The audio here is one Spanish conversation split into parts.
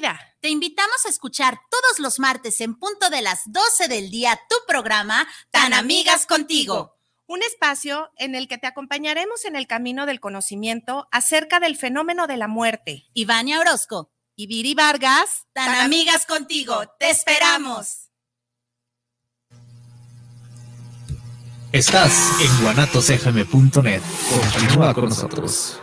vida. Te invitamos a escuchar todos los martes en punto de las 12 del día tu programa Tan Amigas Contigo. Un espacio en el que te acompañaremos en el camino del conocimiento acerca del fenómeno de la muerte. Ivania Orozco y Viri Vargas, Tan Amigas Contigo. ¡Te esperamos! Estás en guanatosfm.net. Continúa con nosotros.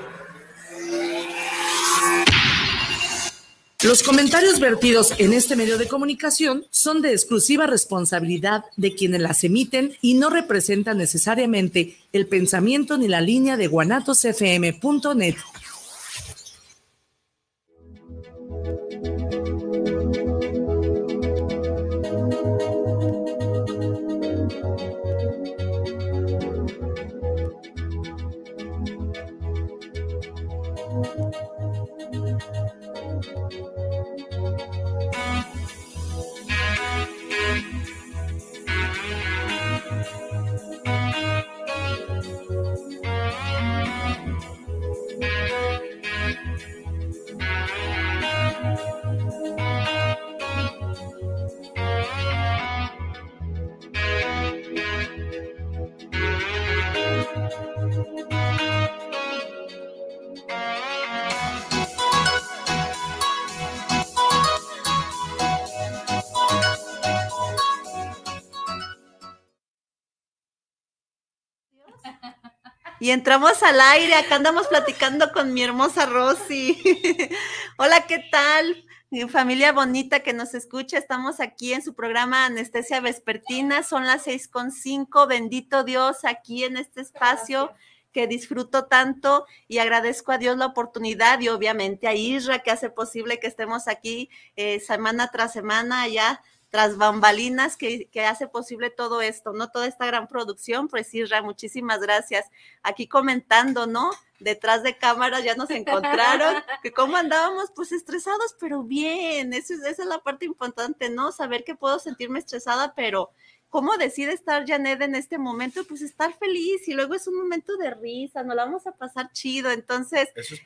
Los comentarios vertidos en este medio de comunicación son de exclusiva responsabilidad de quienes las emiten y no representan necesariamente el pensamiento ni la línea de guanatosfm.net. Y entramos al aire, acá andamos platicando con mi hermosa Rosy. Hola, ¿qué tal? Mi familia bonita que nos escucha, estamos aquí en su programa Anestesia Vespertina, son las 6:05, bendito Dios, aquí en este espacio que disfruto tanto y agradezco a Dios la oportunidad y obviamente a Isra que hace posible que estemos aquí semana tras semana ya tras bambalinas que hace posible todo esto, ¿no? Toda esta gran producción, pues Isra, muchísimas gracias. Aquí comentando, ¿no? Detrás de cámaras ya nos encontraron, que cómo andábamos, pues estresados, pero bien, esa es la parte importante, ¿no? Saber que puedo sentirme estresada, pero ¿cómo decide estar Janet en este momento? Pues estar feliz y luego es un momento de risa, nos la vamos a pasar chido, entonces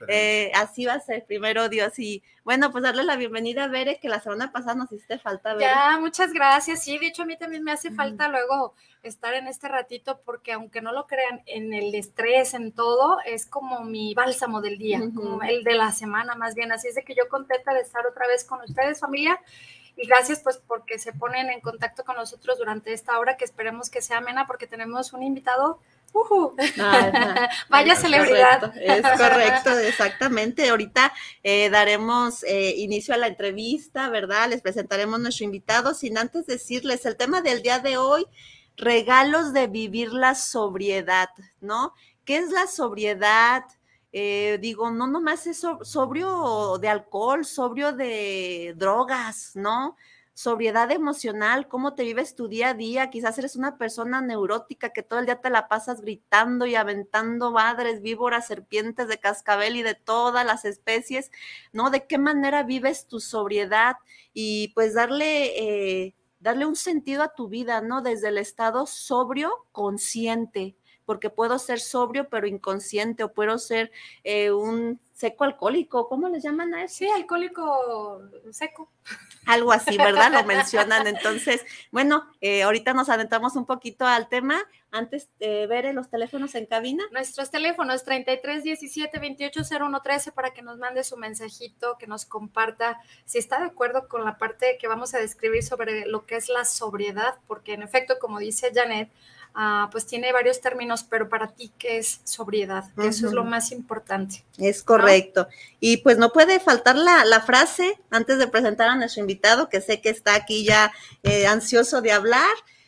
así va a ser, primero Dios. Y bueno, pues darle la bienvenida a Bere, que la semana pasada nos hiciste falta, Bere. Ya, muchas gracias, sí, de hecho a mí también me hace falta luego estar en este ratito, porque aunque no lo crean, en el estrés, en todo, es como mi bálsamo del día, como el de la semana más bien, así es de que yo contenta de estar otra vez con ustedes, familia. Y gracias pues porque se ponen en contacto con nosotros durante esta hora, que esperemos que sea amena, porque tenemos un invitado. Vaya celebridad. Es correcto, exactamente. Ahorita daremos inicio a la entrevista, ¿verdad? Les presentaremos nuestro invitado, sin antes decirles el tema del día de hoy, regalos de vivir la sobriedad, ¿no? ¿Qué es la sobriedad? Digo, no nomás es sobrio de alcohol, sobrio de drogas, ¿no? Sobriedad emocional, cómo te vives tu día a día. Quizás eres una persona neurótica que todo el día te la pasas gritando y aventando madres, víboras, serpientes de cascabel y de todas las especies, ¿no? ¿De qué manera vives tu sobriedad? Y pues darle un sentido a tu vida, ¿no? Desde el estado sobrio, consciente, porque puedo ser sobrio pero inconsciente, o puedo ser un seco alcohólico, ¿cómo les llaman a eso? Sí, alcohólico seco. Algo así, ¿verdad? Lo mencionan. Entonces, bueno, ahorita nos adentramos un poquito al tema. Antes de ver los teléfonos en cabina. Nuestros teléfonos 33 17 28 01 13 para que nos mande su mensajito, que nos comparta si está de acuerdo con la parte que vamos a describir sobre lo que es la sobriedad, porque en efecto, como dice Janet, pues tiene varios términos, pero para ti, ¿qué es sobriedad? Que eso es lo más importante. Es correcto. ¿No? Y pues no puede faltar la frase antes de presentar a nuestro invitado, que sé que está aquí ya ansioso de hablar.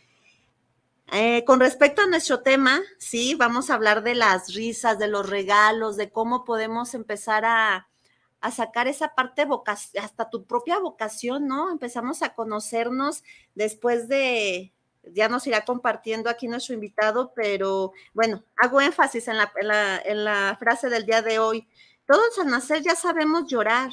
Con respecto a nuestro tema, sí, vamos a hablar de las risas, de los regalos, de cómo podemos empezar a sacar esa parte hasta tu propia vocación, ¿no? Empezamos a conocernos después de... Ya nos irá compartiendo aquí nuestro invitado, pero bueno, hago énfasis en la frase del día de hoy. Todos al nacer ya sabemos llorar.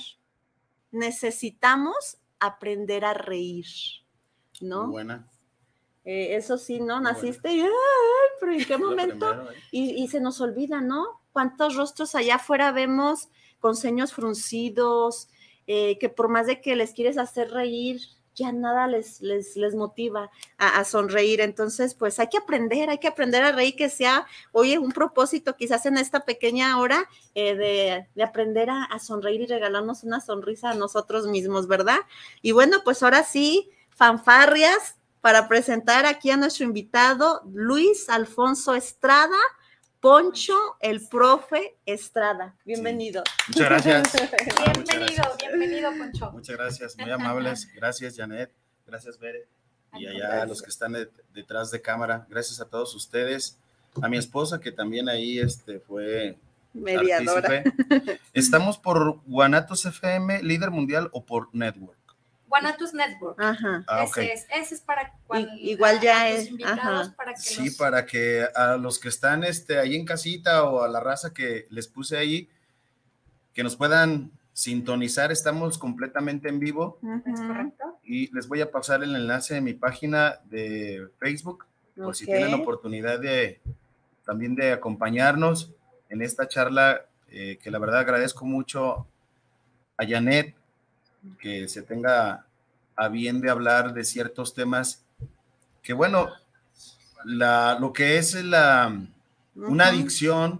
Necesitamos aprender a reír, ¿no? Muy buena. Eso sí, ¿no? Naciste y, pero ¿en qué momento? Y se nos olvida, ¿no? ¿Cuántos rostros allá afuera vemos con ceños fruncidos, que por más de que les quieres hacer reír, ya nada les motiva a sonreír. Entonces, pues hay que aprender a reír, que sea, oye, un propósito quizás en esta pequeña hora de aprender a sonreír y regalarnos una sonrisa a nosotros mismos, ¿verdad? Y bueno, pues ahora sí, fanfarrias para presentar aquí a nuestro invitado, Luis Alfonso Estrada, Poncho, el profe Estrada. Bienvenido. Sí. Muchas gracias. Bienvenido, Poncho. Muchas gracias, muy amables. Gracias, Janet. Gracias, Bere. Y allá a los que están detrás de cámara. Gracias a todos ustedes. A mi esposa, que también ahí fue mediadora. Artícipe. Estamos por Guanatos FM, líder mundial, o por Network. Guanatos Network. Ajá. Okay. Ese es para igual ya es invitados, para que sí, para que a los que están ahí en casita o a la raza que les puse ahí, que nos puedan sintonizar. Estamos completamente en vivo. ¿Es correcto? Y les voy a pasar el enlace de mi página de Facebook, por si tienen oportunidad también de acompañarnos en esta charla, que la verdad agradezco mucho a Janet que se tenga a bien de hablar de ciertos temas que, bueno, lo que es una adicción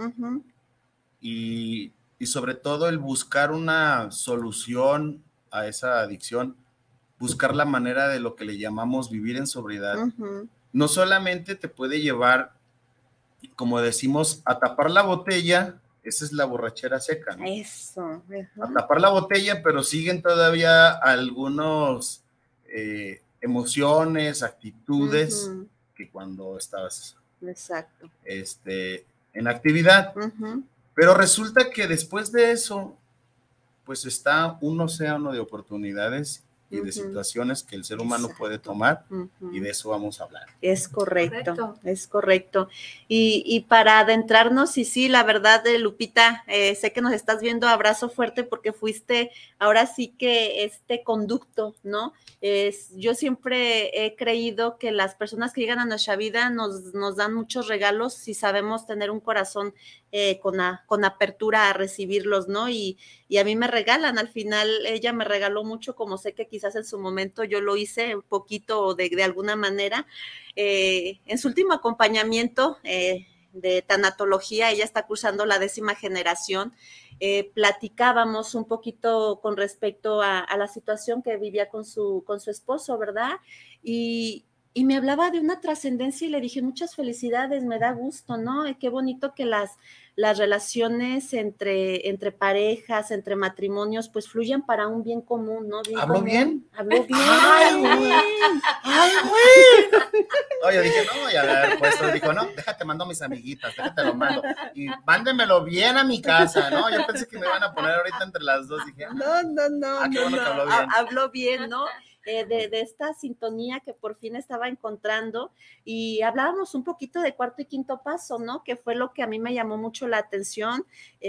y sobre todo el buscar una solución a esa adicción, buscar la manera de lo que le llamamos vivir en sobriedad, no solamente te puede llevar, como decimos, a tapar la botella. Esa es la borrachera seca, ¿no? Eso. A tapar la botella, pero siguen todavía algunos emociones, actitudes que cuando estabas en actividad. Pero resulta que después de eso, pues está un océano de oportunidades y de situaciones que el ser humano puede tomar, y de eso vamos a hablar. Es correcto. Es correcto. Y para adentrarnos, y sí, la verdad, Lupita, sé que nos estás viendo, abrazo fuerte, porque fuiste ahora sí que este conducto, ¿no? Yo siempre he creído que las personas que llegan a nuestra vida nos dan muchos regalos si sabemos tener un corazón con apertura a recibirlos, ¿no? Y a mí me regalan, al final ella me regaló mucho, como sé que quizás en su momento yo lo hice un poquito de alguna manera. En su último acompañamiento de tanatología, ella está cursando la 10ª generación, platicábamos un poquito con respecto a la situación que vivía con su esposo, ¿verdad? Y me hablaba de una trascendencia y le dije, muchas felicidades, me da gusto, ¿no? Qué bonito que las relaciones entre parejas, entre matrimonios, pues fluyan para un bien común, ¿no? ¿Habló bien? Habló bien. ¡Ay, güey! ¡Ay, güey! Oye, dije, no voy a ver, pues dijo, no, déjate, mando a mis amiguitas, déjate lo mando. Y mándemelo bien a mi casa, ¿no? Yo pensé que me iban a poner ahorita entre las dos, dije, no. Qué bueno que habló bien. Habló bien, ¿no? De esta sintonía que por fin estaba encontrando, y hablábamos un poquito de cuarto y quinto paso, ¿no? Que fue lo que a mí me llamó mucho la atención.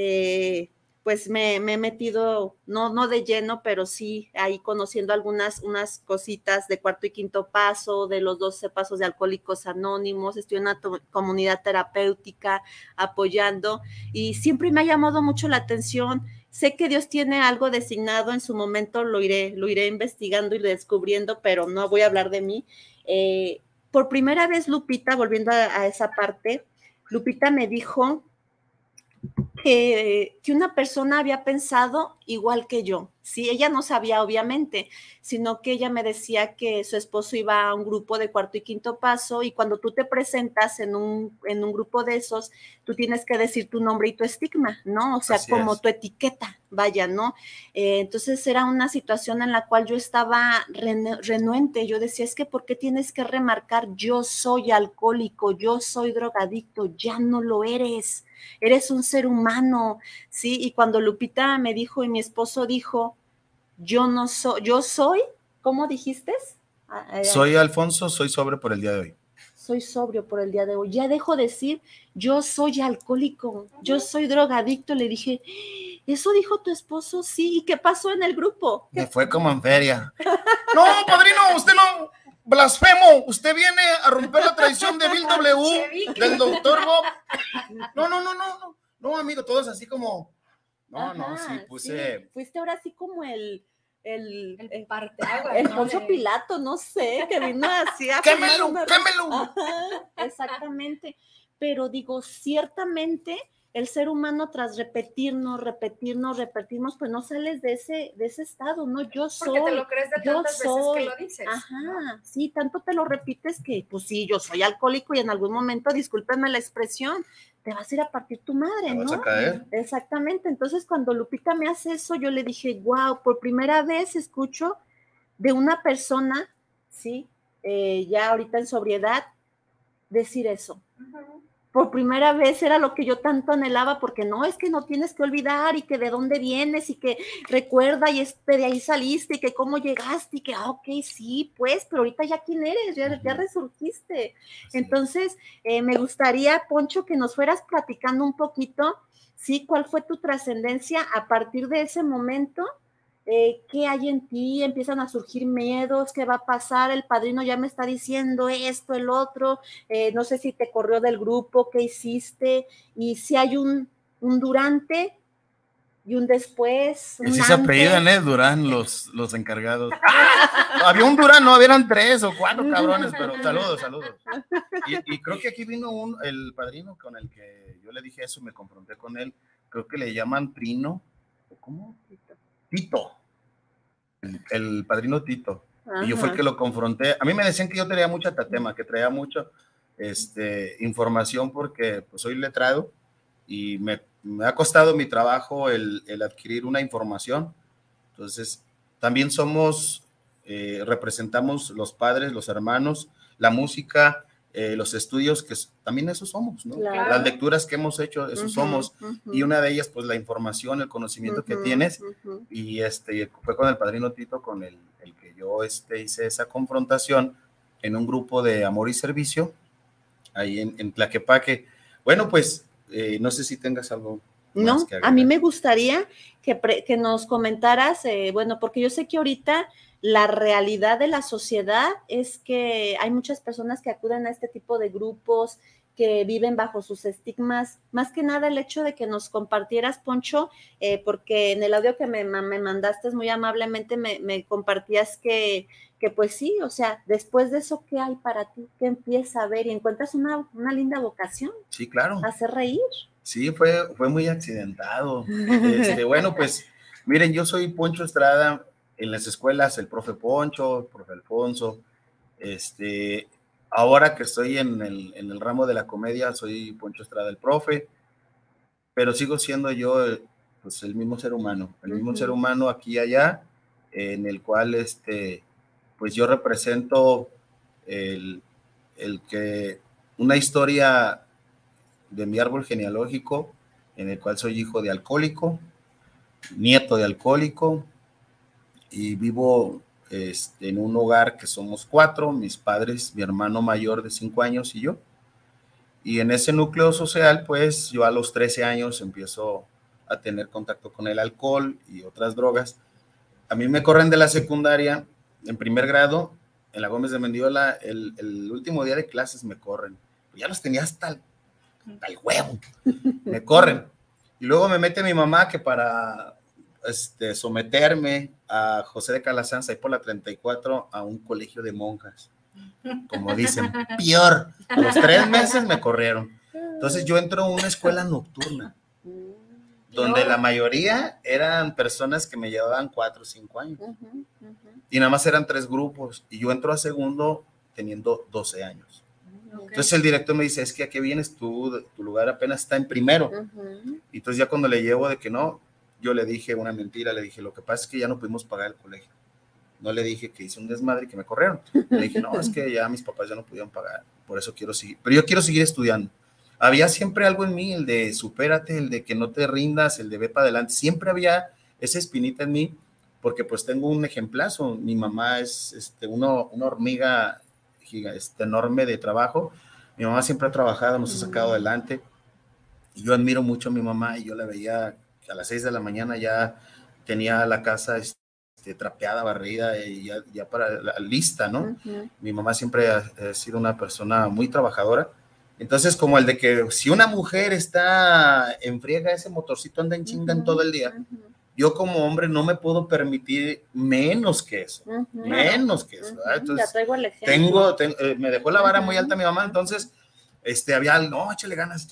Pues me he metido, no de lleno, pero sí ahí conociendo unas cositas de cuarto y quinto paso, de los 12 pasos de Alcohólicos Anónimos. Estoy en una comunidad terapéutica apoyando, y siempre me ha llamado mucho la atención. Sé que Dios tiene algo designado, en su momento lo iré investigando y descubriendo, pero no voy a hablar de mí. Por primera vez, Lupita, volviendo a esa parte, Lupita me dijo que una persona había pensado igual que yo. Sí, ella no sabía, obviamente, sino que ella me decía que su esposo iba a un grupo de cuarto y quinto paso, y cuando tú te presentas en un grupo de esos, tú tienes que decir tu nombre y tu estigma, ¿no? O sea, así como tu etiqueta, vaya, ¿no? Entonces era una situación en la cual yo estaba renuente. Yo decía, es que ¿por qué tienes que remarcar yo soy alcohólico, yo soy drogadicto? Ya no lo eres. Eres un ser humano, ¿sí? Y cuando Lupita me dijo y mi esposo dijo, yo soy, ¿cómo dijiste? Soy Alfonso, soy sobrio por el día de hoy. Soy sobrio por el día de hoy. Ya dejo de decir, yo soy alcohólico, yo soy drogadicto. Le dije, ¿eso dijo tu esposo? Sí. ¿Y qué pasó en el grupo? Me fue como en feria. No, padrino, usted no... Blasfemo, usted viene a romper la tradición de Bill W, del doctor Bob. No, amigo, todos así como No, sí, puse... Sí. Fuiste ahora sí como el parteaguas, el ¿no? Poncio Pilato, no sé, que vino así a... ¡Quémelo! Ajá, exactamente. Pero digo, ciertamente el ser humano tras repetirnos, pues no sales de ese estado, ¿no? Yo soy. Porque te lo crees de tantas veces que lo dices. Ajá, ¿no? sí, tanto te lo repites que, pues sí, yo soy alcohólico y en algún momento, discúlpenme la expresión, te vas a ir a partir tu madre, ¿Te ¿no? vas a caer? Exactamente. Entonces, cuando Lupita me hace eso, yo le dije, wow, por primera vez escucho de una persona, ¿sí? Ya ahorita en sobriedad, decir eso. Por primera vez era lo que yo tanto anhelaba, porque no, es que no tienes que olvidar y que de dónde vienes y que recuerda y de ahí saliste y que cómo llegaste y que, ok, sí, pues, pero ahorita ya quién eres, ya resurgiste. Sí. Entonces, me gustaría, Poncho, que nos fueras platicando un poquito, ¿sí? ¿Cuál fue tu trascendencia a partir de ese momento? ¿Qué hay en ti? Empiezan a surgir miedos, ¿qué va a pasar? El padrino ya me está diciendo esto, el otro, no sé si te corrió del grupo, ¿qué hiciste? Y si hay un durante y un después. Y si se apellidan, Durán, los encargados. Había un Durán, no, eran 3 o 4 cabrones, pero saludos. Y creo que aquí vino el padrino con el que yo le dije eso, me confronté con él, creo que le llaman Trino, ¿cómo? Tito, el padrino Tito. Ajá. Y yo fue el que lo confronté. A mí me decían que yo tenía mucha tatema, que traía mucho información porque pues soy letrado y me ha costado mi trabajo el adquirir una información. Entonces, también representamos los padres, los hermanos, la música, los estudios, que también eso somos, ¿no? Claro. Las lecturas que hemos hecho, eso somos, y una de ellas, pues la información, el conocimiento que tienes, y fue con el padrino Tito con el que yo hice esa confrontación en un grupo de amor y servicio, ahí en Tlaquepaque. Bueno, pues, no sé si tengas algo. No, a mí me gustaría que nos comentaras, bueno, porque yo sé que ahorita la realidad de la sociedad es que hay muchas personas que acuden a este tipo de grupos, que viven bajo sus estigmas, más que nada el hecho de que nos compartieras, Poncho, porque en el audio que me mandaste muy amablemente me compartías que pues sí, o sea, después de eso, ¿qué hay para ti? ¿Qué empieza a ver? Y encuentras una linda vocación. Sí, claro. Hacer reír. Sí, fue muy accidentado. Bueno, pues, miren, yo soy Poncho Estrada, en las escuelas, el profe Poncho, el profe Alfonso, ahora que estoy en el ramo de la comedia, soy Poncho Estrada el profe, pero sigo siendo yo, pues, el mismo ser humano, ser humano aquí y allá, en el cual, pues, yo represento una historia de mi árbol genealógico, en el cual soy hijo de alcohólico, nieto de alcohólico, y vivo en un hogar que somos 4, mis padres, mi hermano mayor de 5 años y yo. Y en ese núcleo social, pues yo a los 13 años empiezo a tener contacto con el alcohol y otras drogas. A mí me corren de la secundaria en primer grado, en la Gómez de Mendiola, el último día de clases me corren. Ya los tenía hasta el huevo, me corren. Y luego me mete mi mamá que para someterme a José de Calasanz, ahí por la 34, a un colegio de monjas. Como dicen, peor. A los 3 meses me corrieron. Entonces yo entro a una escuela nocturna, donde la mayoría eran personas que me llevaban 4 o 5 años. Y nada más eran 3 grupos. Y yo entro a segundo teniendo 12 años. Entonces el director me dice, es que ¿a qué vienes tú? Tu lugar apenas está en primero. Y entonces ya cuando le llevo de que no, yo le dije una mentira, le dije, lo que pasa es que ya no pudimos pagar el colegio. No le dije que hice un desmadre y que me corrieron. Le dije, no, es que ya mis papás ya no pudieron pagar, por eso quiero seguir. Pero yo quiero seguir estudiando. Había siempre algo en mí, el de supérate, el de que no te rindas, el de ve para adelante. Siempre había esa espinita en mí, porque pues tengo un ejemplazo. Mi mamá es una hormiga enorme de trabajo. Mi mamá siempre ha trabajado, nos ha sacado adelante. Y yo admiro mucho a mi mamá y yo la veía a las 6 de la mañana ya tenía la casa trapeada, barrida y ya para lista, ¿no? Mi mamá siempre ha sido una persona muy trabajadora Entonces, como el de que si una mujer está en friega, ese motorcito anda en chinga en todo el día, yo como hombre no me puedo permitir menos que eso, menos que eso. Entonces, ya traigo el ejemplo. me dejó la vara muy alta mi mamá, entonces, había, no, échale ganas,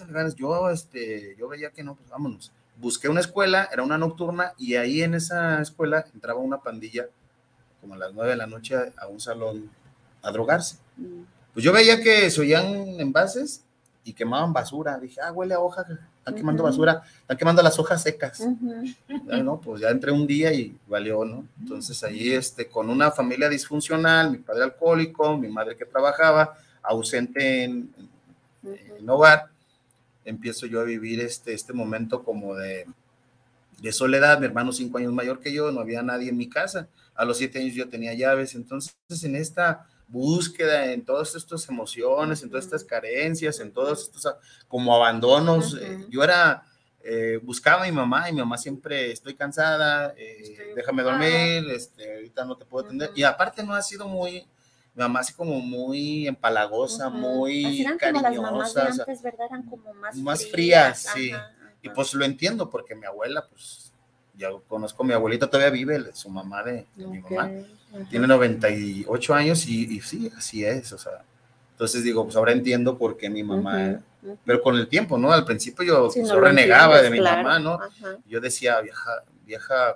yo veía que no, pues vámonos. Busqué una escuela, era una nocturna, y ahí en esa escuela entraba una pandilla, como a las 9 de la noche, a un salón a drogarse. Pues yo veía que se oían envases y quemaban basura. Dije, huele a hoja, están quemando basura, están quemando las hojas secas. No, pues ya entré un día y valió, ¿no? Entonces ahí, con una familia disfuncional, mi padre alcohólico, mi madre que trabajaba, ausente en hogar, empiezo yo a vivir este momento como de soledad. Mi hermano 5 años mayor que yo, no había nadie en mi casa. A los 7 años yo tenía llaves. Entonces, en esta búsqueda, en todas estas emociones, en todas estas carencias, en todos estos como abandonos, yo buscaba a mi mamá siempre, estoy cansada, déjame dormir, ahorita no te puedo atender. Y aparte no ha sido mi mamá así como muy empalagosa, muy cariñosa. Como las mamás de antes, ¿verdad? Eran como más frías, sí. Y pues lo entiendo, porque mi abuela, pues, ya conozco a mi abuelita, todavía vive, su mamá de mi mamá, tiene 98 años y sí, así es, o sea, entonces digo, pues ahora entiendo por qué mi mamá, pero con el tiempo, ¿no? Al principio yo, sí, yo renegaba de mi mamá, ¿no? Yo decía, vieja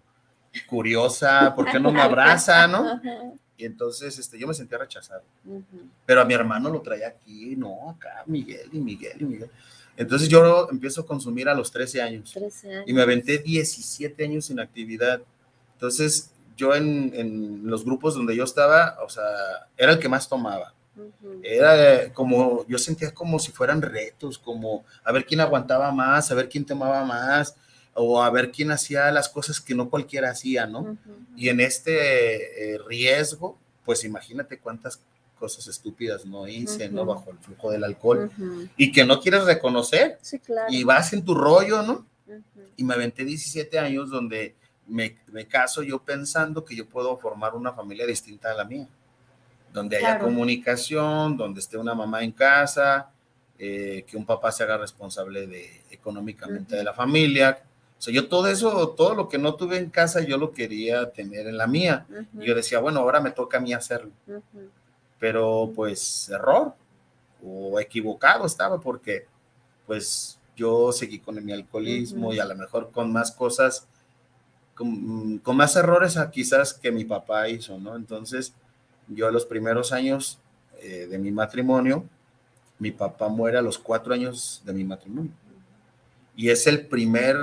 curiosa, ¿por qué no me abraza, no? Y entonces yo me sentía rechazado, pero a mi hermano lo traía aquí, no, acá, Miguel. Entonces yo empiezo a consumir a los 13 años. Y me aventé 17 años sin actividad. Entonces yo en los grupos donde yo estaba, o sea, era el que más tomaba. Era como, yo sentía como si fueran retos, como a ver quién aguantaba más, a ver quién tomaba más, o a ver quién hacía las cosas que no cualquiera hacía, ¿no? Y en este riesgo, pues imagínate cuántas cosas estúpidas no hice, ¿no? Bajo el flujo del alcohol, y que no quieres reconocer, sí, claro. Y vas en tu rollo, ¿no? Y me aventé 17 años donde me caso yo pensando que yo puedo formar una familia distinta a la mía, donde haya comunicación, donde esté una mamá en casa, que un papá se haga responsable económicamente de la familia. O sea, yo todo eso, todo lo que no tuve en casa, yo lo quería tener en la mía. Y yo decía, bueno, ahora me toca a mí hacerlo. Pero pues error o equivocado estaba, porque pues yo seguí con mi alcoholismo y a lo mejor con más cosas, con más errores quizás que mi papá hizo, ¿no? Entonces yo a los primeros años de mi matrimonio, mi papá muere a los 4 años de mi matrimonio y es el primer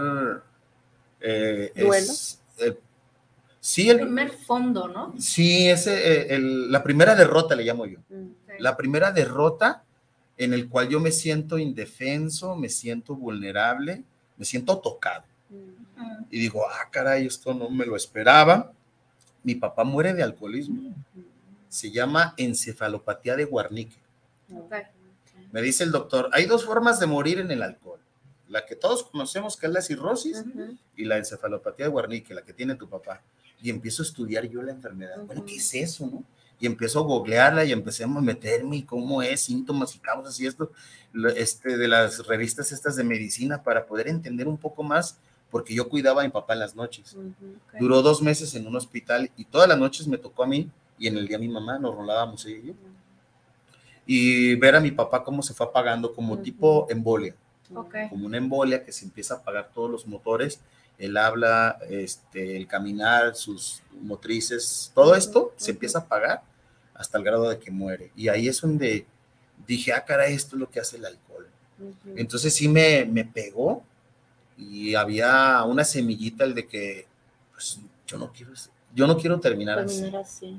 ¿duelo? Sí, el primer fondo, ¿no? Sí, la primera derrota le llamo yo. La primera derrota en el cual yo me siento indefenso, me siento vulnerable, me siento tocado. Y digo, caray, esto no me lo esperaba. Mi papá muere de alcoholismo. Se llama encefalopatía de Wernicke. Me dice el doctor, hay 2 formas de morir en el alcohol. La que todos conocemos, que es la cirrosis, y la encefalopatía de Wernicke, la que tiene tu papá. Y empiezo a estudiar yo la enfermedad. Bueno, ¿qué es eso, no? Y empiezo a googlearla y empecé a meterme y cómo es, síntomas y causas y esto, de las revistas estas de medicina, para poder entender un poco más, porque yo cuidaba a mi papá en las noches. Duró 2 meses en un hospital y todas las noches me tocó a mí y en el día a mi mamá, nos rolábamos ella y yo. Y ver a mi papá cómo se fue apagando como tipo embolia. Como una embolia que se empieza a apagar todos los motores, el habla, el caminar, sus motrices, todo esto se empieza a apagar hasta el grado de que muere. Y ahí es donde dije, caray, esto es lo que hace el alcohol. Entonces sí me pegó y había una semillita el de que pues, yo no quiero terminar así.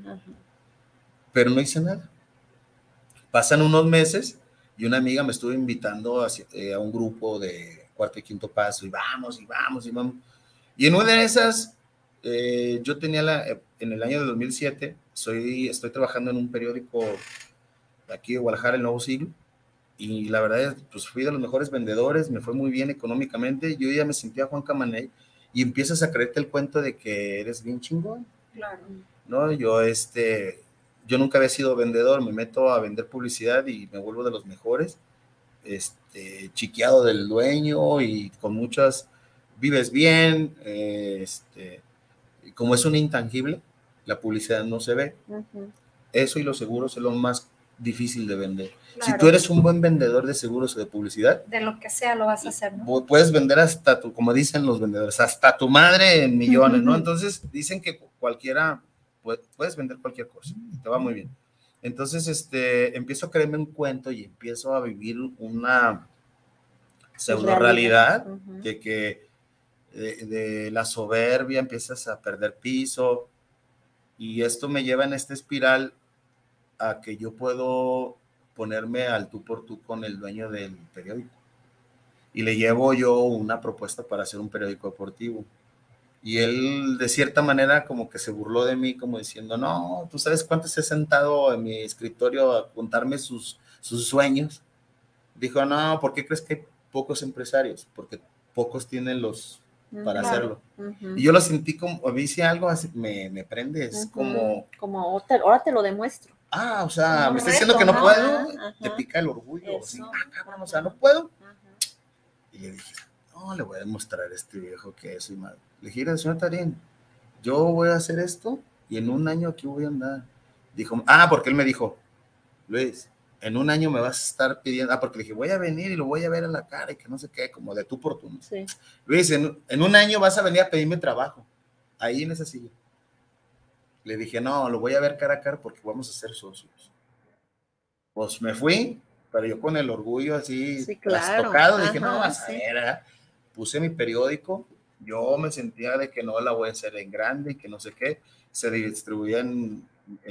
Pero no hice nada. Pasan unos meses y una amiga me estuvo invitando a un grupo de 4º y 5º paso y vamos. Y en una de esas, yo tenía en el año de 2007, estoy trabajando en un periódico de aquí de Guadalajara, El Nuevo Siglo, y la verdad, pues fui de los mejores vendedores, me fue muy bien económicamente, yo ya me sentía Juan Camaney, y empiezas a creerte el cuento de que eres bien chingón. Claro. ¿No? Yo nunca había sido vendedor, me meto a vender publicidad y me vuelvo de los mejores, chiqueado del dueño y con muchas, vives bien, como es un intangible, la publicidad no se ve. Eso y los seguros es lo más difícil de vender. Claro. Si tú eres un buen vendedor de seguros o de publicidad, de lo que sea lo vas a hacer, ¿no? Puedes vender hasta tu, como dicen los vendedores, hasta tu madre en millones, ¿no? Entonces dicen que cualquiera, puedes vender cualquier cosa, te va muy bien. Entonces, empiezo a creerme un cuento y empiezo a vivir una pseudo realidad de que de la soberbia empiezas a perder piso, y esto me lleva en esta espiral a que yo puedo ponerme al tú por tú con el dueño del periódico, y le llevo yo una propuesta para hacer un periódico deportivo, y él de cierta manera como que se burló de mí, como diciendo, no, tú sabes cuántos he sentado en mi escritorio a contarme sus sueños. Dijo, no, ¿por qué crees que hay pocos empresarios? Porque pocos tienen los para hacerlo. Y yo lo sentí como, a mí si algo así me prende, es como ahora te lo demuestro. O sea, me está diciendo que no puedo, te pica el orgullo, así, cabrón, o sea, no puedo. Y le dije, no, le voy a demostrar a este viejo que soy malo. Le dije, señor Tarín, yo voy a hacer esto y en un año aquí voy a andar. Dijo, porque él me dijo, Luis, en un año me vas a estar pidiendo, porque le dije, voy a venir y lo voy a ver a la cara y que no sé qué, como de tú por tú. Sí. Luis, en un año vas a venir a pedirme trabajo, ahí en esa silla. Le dije, no, lo voy a ver cara a cara porque vamos a ser socios. Pues me fui, pero yo con el orgullo así, trastocado, dije, no, vas a ver, puse mi periódico, yo me sentía de que no la voy a hacer en grande y que no sé qué, se distribuía en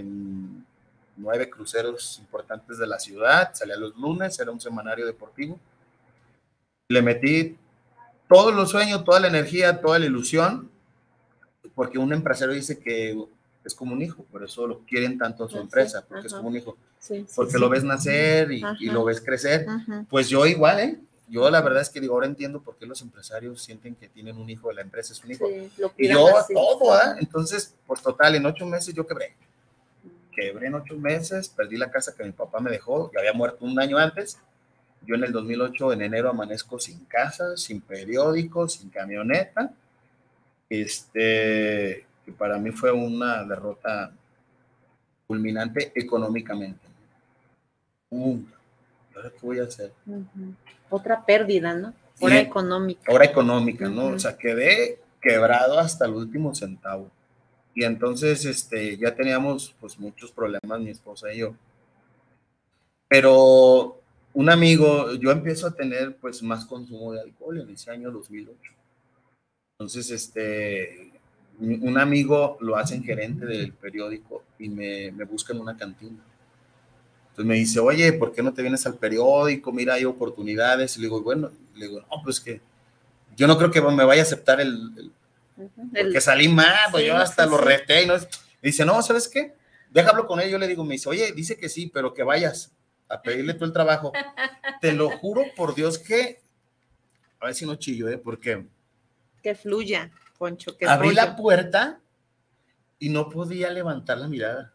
9 cruceros importantes de la ciudad, salía los lunes, era un semanario deportivo, le metí todos los sueños, toda la energía, toda la ilusión, porque un empresario dice que es como un hijo, por eso lo quieren tanto a su empresa, porque es como un hijo, porque lo ves nacer y lo ves crecer. Pues yo igual, yo la verdad es que digo, ahora entiendo por qué los empresarios sienten que tienen un hijo de la empresa, es un hijo, y yo todo, entonces, pues total, en 8 meses yo quebré en 8 meses, perdí la casa que mi papá me dejó, ya había muerto un año antes. Yo en el 2008, en enero, amanezco sin casa, sin periódico, sin camioneta, que para mí fue una derrota culminante económicamente. ¿Ahora qué voy a hacer? Otra pérdida, ¿no? Ahora económica, ¿no? O sea, quedé quebrado hasta el último centavo. Y entonces ya teníamos pues muchos problemas, mi esposa y yo. Pero un amigo, yo empiezo a tener pues más consumo de alcohol en ese año 2008. Entonces, un amigo lo hacen gerente del periódico y me busca en una cantina. Entonces me dice, oye, ¿por qué no te vienes al periódico? Mira, hay oportunidades. Y le digo, bueno, no, pues que yo no creo que me vaya a aceptar porque salí mal, pues yo hasta lo reté. ¿No? Y dice, no, ¿sabes qué? Déjalo con él. Yo le digo, me dice, oye, dice que sí, pero que vayas a pedirle tú el trabajo. Te lo juro por Dios que, a ver si no chillo, porque que fluya, Poncho, que abrí la puerta y no podía levantar la mirada.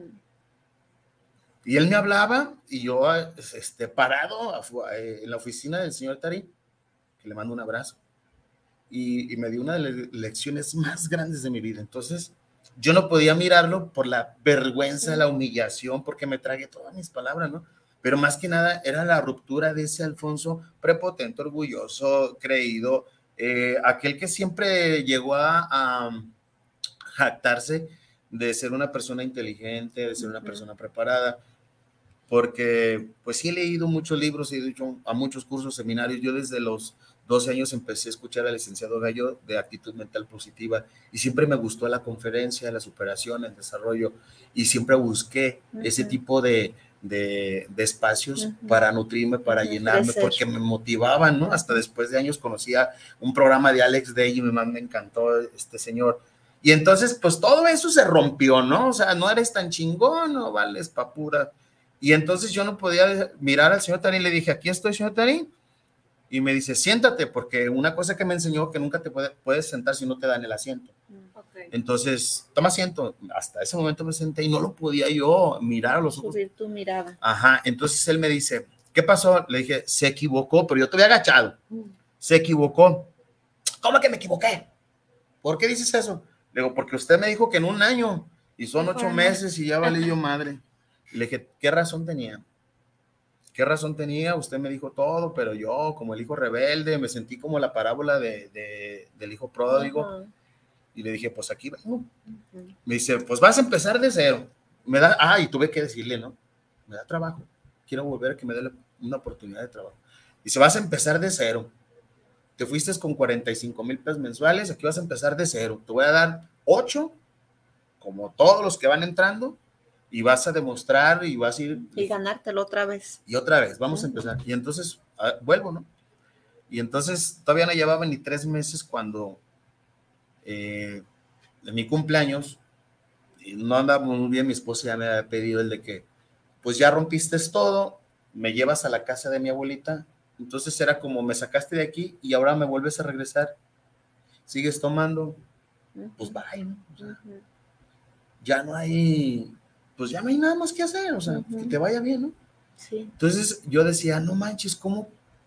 Y él me hablaba y yo parado en la oficina del señor Tarín, que le mando un abrazo, y me dio una de las lecciones más grandes de mi vida. Entonces yo no podía mirarlo por la vergüenza, la humillación, porque me tragué todas mis palabras, ¿no? Pero más que nada era la ruptura de ese Alfonso prepotente, orgulloso, creído, aquel que siempre llegó a jactarse de ser una persona inteligente, de ser una persona preparada, porque pues sí he leído muchos libros, he ido a muchos cursos, seminarios. Yo desde los 12 años empecé a escuchar al licenciado Gallo de actitud mental positiva y siempre me gustó la conferencia, la superación, el desarrollo, y siempre busqué ese tipo de espacios para nutrirme, para llenarme, porque me motivaban, ¿no? Hasta después de años conocía un programa de Alex Day y me encantó este señor. Y entonces, pues todo eso se rompió, ¿no? O sea, no eres tan chingón, no vales pa' pura. Y entonces yo no podía mirar al señor Tarín, le dije, aquí estoy, señor Tarín. Y me dice, siéntate, porque una cosa que me enseñó que nunca te puedes sentar si no te dan el asiento. Entonces, toma asiento. Hasta ese momento me senté y no lo podía yo mirar a los ojos. Subir tu mirada. Ajá, entonces él me dice, ¿qué pasó? Le dije, se equivocó, pero yo te había agachado. Se equivocó. ¿Cómo que me equivoqué? ¿Por qué dices eso? Le digo, porque usted me dijo que en un año, y son 8 meses y ya valí yo madre. Le dije, ¿qué razón tenía? ¿Qué razón tenía? Usted me dijo todo, pero yo, como el hijo rebelde, me sentí como la parábola del hijo pródigo. Y le dije, pues aquí va. Me dice, pues vas a empezar de cero. Y tuve que decirle, ¿no? Me da trabajo. Quiero volver a que me dé una oportunidad de trabajo. Dice, vas a empezar de cero. Te fuiste con 45,000 pesos mensuales, aquí vas a empezar de cero. Te voy a dar 8, como todos los que van entrando, y vas a demostrar y vas a ir. Y ganártelo otra vez. Y otra vez, vamos a empezar. Y entonces, vuelvo, ¿no? Y entonces, todavía no llevaba ni 3 meses cuando en mi cumpleaños, y no andaba muy bien, mi esposa ya me había pedido el de que, pues ya rompiste todo, me llevas a la casa de mi abuelita. Entonces era como, me sacaste de aquí y ahora me vuelves a regresar. Sigues tomando, pues bye, ¿no? O sea, ya no hay, pues ya no hay nada más que hacer, o sea, que te vaya bien, ¿no? Sí. Entonces yo decía, no manches, ¿cómo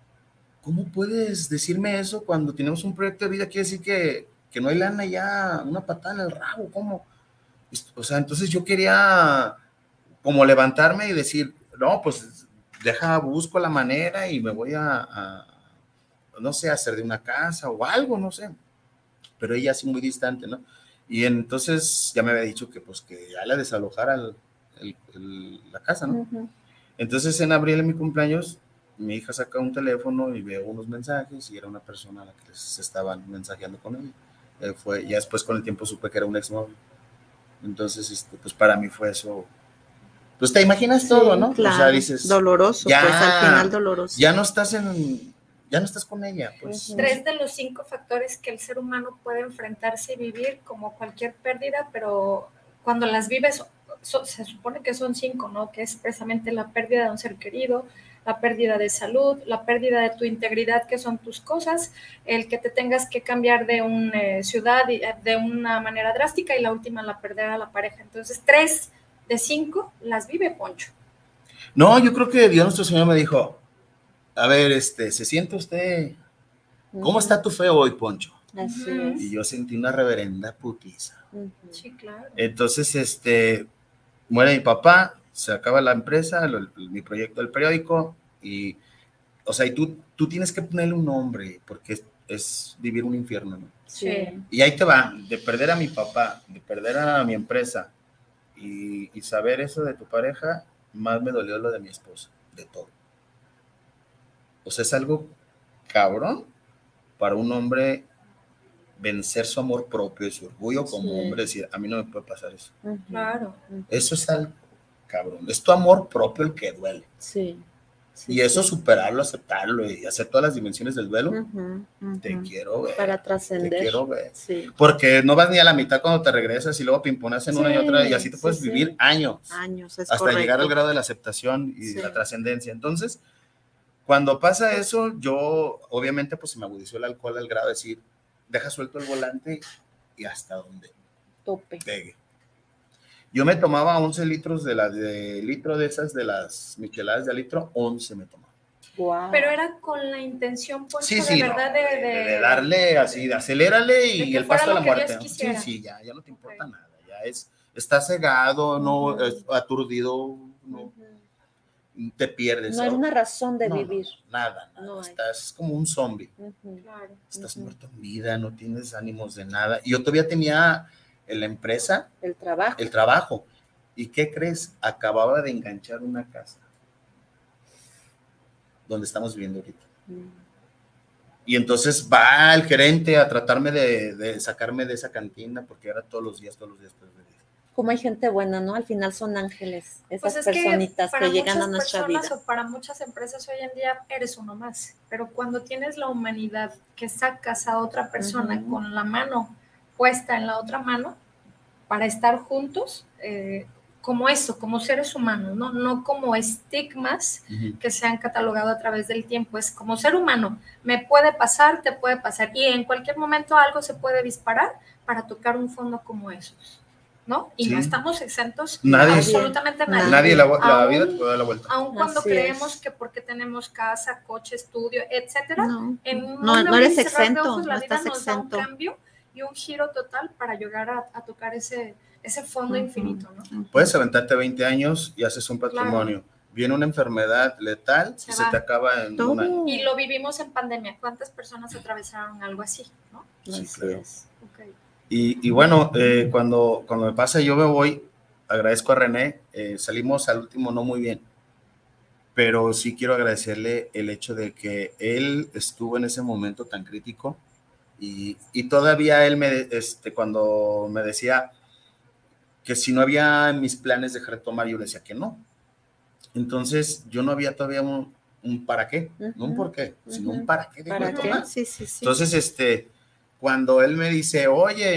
puedes decirme eso cuando tenemos un proyecto de vida? Quiere decir que no hay lana ya, una patada en el rabo, ¿cómo? O sea, entonces yo quería como levantarme y decir, no, pues busco la manera y me voy no sé, hacer de una casa o algo, no sé. Pero ella así muy distante, ¿no? Y entonces ya me había dicho que pues que ya la desalojara la casa, ¿no? Entonces en abril de mi cumpleaños, mi hija saca un teléfono y veo unos mensajes y era una persona a la que se estaban mensajeando con él. Ya después con el tiempo supe que era un exnovio. Entonces, pues para mí fue eso. Pues te imaginas todo, ¿no? Claro, o sea, dices, doloroso, ya, pues al final doloroso. Ya no estás con ella, pues. 3 de los 5 factores que el ser humano puede enfrentarse y vivir como cualquier pérdida, pero cuando las vives, se supone que son 5, ¿no? Que es precisamente la pérdida de un ser querido, la pérdida de salud, la pérdida de tu integridad, que son tus cosas, el que te tengas que cambiar de una ciudad de una manera drástica, y la última, la perder a la pareja. Entonces, 3 de 5 las vive Poncho. No, yo creo que Dios nuestro Señor me dijo, a ver, ¿se siente usted? ¿Cómo está tu fe hoy, Poncho? Así es. Y yo sentí una reverenda putiza. Sí, claro. Entonces, muere mi papá, se acaba la empresa, mi proyecto del periódico, y, o sea, y tú tienes que ponerle un nombre, porque es vivir un infierno, ¿no? Sí. Y ahí te va, de perder a mi papá, de perder a mi empresa, y saber eso de tu pareja, más me dolió lo de mi esposa, de todo. O sea, es algo cabrón para un hombre vencer su amor propio y su orgullo como hombre, decir, a mí no me puede pasar eso. Claro. Eso es algo cabrón, es tu amor propio el que duele. Sí. Y eso superarlo, aceptarlo y hacer todas las dimensiones del duelo, te quiero ver. Para trascender. Te quiero ver. Sí. Porque no vas ni a la mitad cuando te regresas y luego pimponas en una y otra, y así te puedes vivir años. Años, es hasta correcto. Llegar al grado de la aceptación y la trascendencia. Entonces, cuando pasa eso, yo obviamente pues se me agudizó el alcohol al grado de decir, deja suelto el volante y hasta donde tope pegue. Yo me tomaba 11 litros de esas de las micheladas de a litro, 11 me tomaba. Wow. Pero era con la intención, pues, sí, de verdad, no, de darle así, de acelérale y el paso de la muerte. Sí, ya no te importa nada, ya estás cegado, no, aturdido, no, te pierdes. No hay una razón de vivir. Nada. No estás como un zombie. Claro. Estás muerto en vida, no tienes ánimos de nada. Y yo todavía tenía la empresa. El trabajo. ¿Y qué crees? Acababa de enganchar una casa donde estamos viviendo ahorita. Y entonces va el gerente a tratarme de sacarme de esa cantina porque era todos los días. Como hay gente buena, ¿no? Al final son ángeles, esas pues personitas que llegan a nuestra vida. O para muchas empresas hoy en día eres uno más, pero cuando tienes la humanidad que sacas a otra persona con la mano puesta en la otra mano para estar juntos, como eso, como seres humanos, no como estigmas que se han catalogado a través del tiempo, es como ser humano, me puede pasar, te puede pasar, y en cualquier momento algo se puede disparar para tocar un fondo como esos. ¿no? Y no estamos exentos absolutamente nadie. Nadie la vida te puede dar la vuelta. Aun cuando creemos que porque tenemos casa, coche, estudio, etcétera, no eres exento, la vida estás nos da un exento. cambio y un giro total para llegar a tocar ese fondo infinito, ¿no? Puedes aventarte 20 años y haces un patrimonio. Claro. Viene una enfermedad letal y se te acaba en un año. Y lo vivimos en pandemia. ¿Cuántas personas atravesaron algo así, no? Sí, claro. Okay. Y bueno, cuando me pasa, yo me voy, agradezco a René, salimos al último no muy bien, pero sí quiero agradecerle el hecho de que él estuvo en ese momento tan crítico y todavía él cuando me decía que si no había en mis planes dejar de tomar, yo le decía que no. Entonces yo no había todavía un para qué, no un por qué, sino un para qué dejar de tomar. Sí. Entonces, cuando él me dice,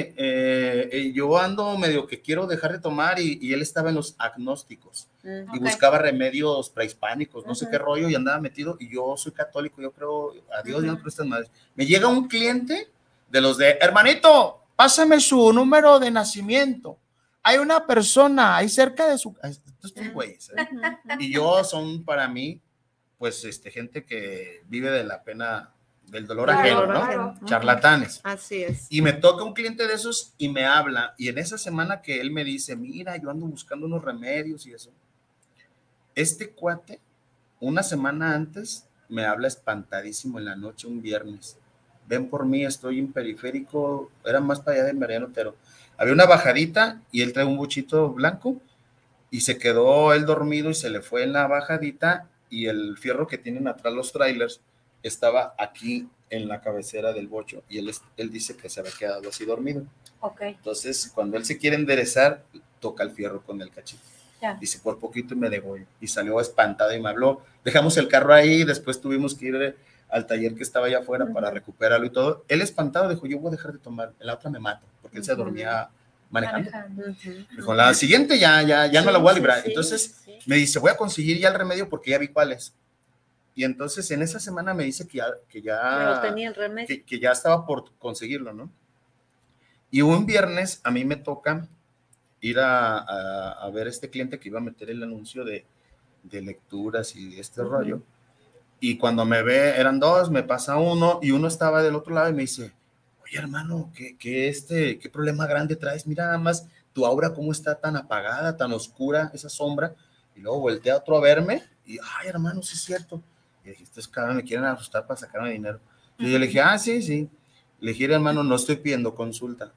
oye, yo ando medio que quiero dejar de tomar y él estaba en los agnósticos y buscaba remedios prehispánicos, no sé qué rollo, y andaba metido, y yo soy católico, yo creo a Dios, yo no creo estas madres. Me llega un cliente de los de, hermanito, pásame su número de nacimiento. Hay una persona ahí cerca de su... Estos güeyes, y yo son para mí, pues, gente que vive de la pena... del dolor ajeno, ¿no? Charlatanes. Así es. Y me toca un cliente de esos y me habla, y en esa semana que él me dice, mira, yo ando buscando unos remedios y eso, este cuate, una semana antes, me habla espantadísimo en la noche, un viernes, ven por mí, estoy en periférico, era más para allá de Mariano Otero, había una bajadita y él trae un buchito blanco, y se quedó él dormido y se le fue en la bajadita, y el fierro que tienen atrás los trailers estaba aquí en la cabecera del bocho, y él dice que se había quedado así dormido. Okay. Entonces, cuando él se quiere enderezar, toca el fierro con el cachito. Yeah. Dice, por poquito me degolló. Y salió espantado y me habló. Dejamos el carro ahí, después tuvimos que ir al taller que estaba allá afuera para recuperarlo y todo. Él espantado dijo, yo voy a dejar de tomar, en la otra me mato, porque él se dormía manejando. Dijo, la siguiente ya no la voy a librar. Entonces me dice, voy a conseguir ya el remedio porque ya vi cuál es. Y entonces en esa semana me dice que ya tenía el remedio. Que ya estaba por conseguirlo, ¿no? Y un viernes a mí me toca ir a ver a este cliente que iba a meter el anuncio de lecturas y este rollo. Y cuando me ve, eran dos, me pasa uno, y uno estaba del otro lado y me dice, oye, hermano, ¿qué problema grande traes? Mira nada más tu aura cómo está tan apagada, tan oscura, esa sombra. Y luego voltea otro a verme y, ay, hermano, sí es cierto. Y dije, estos cabrones me quieren asustar para sacarme dinero. Y yo le dije, sí. Le dije, hermano, no estoy pidiendo consulta.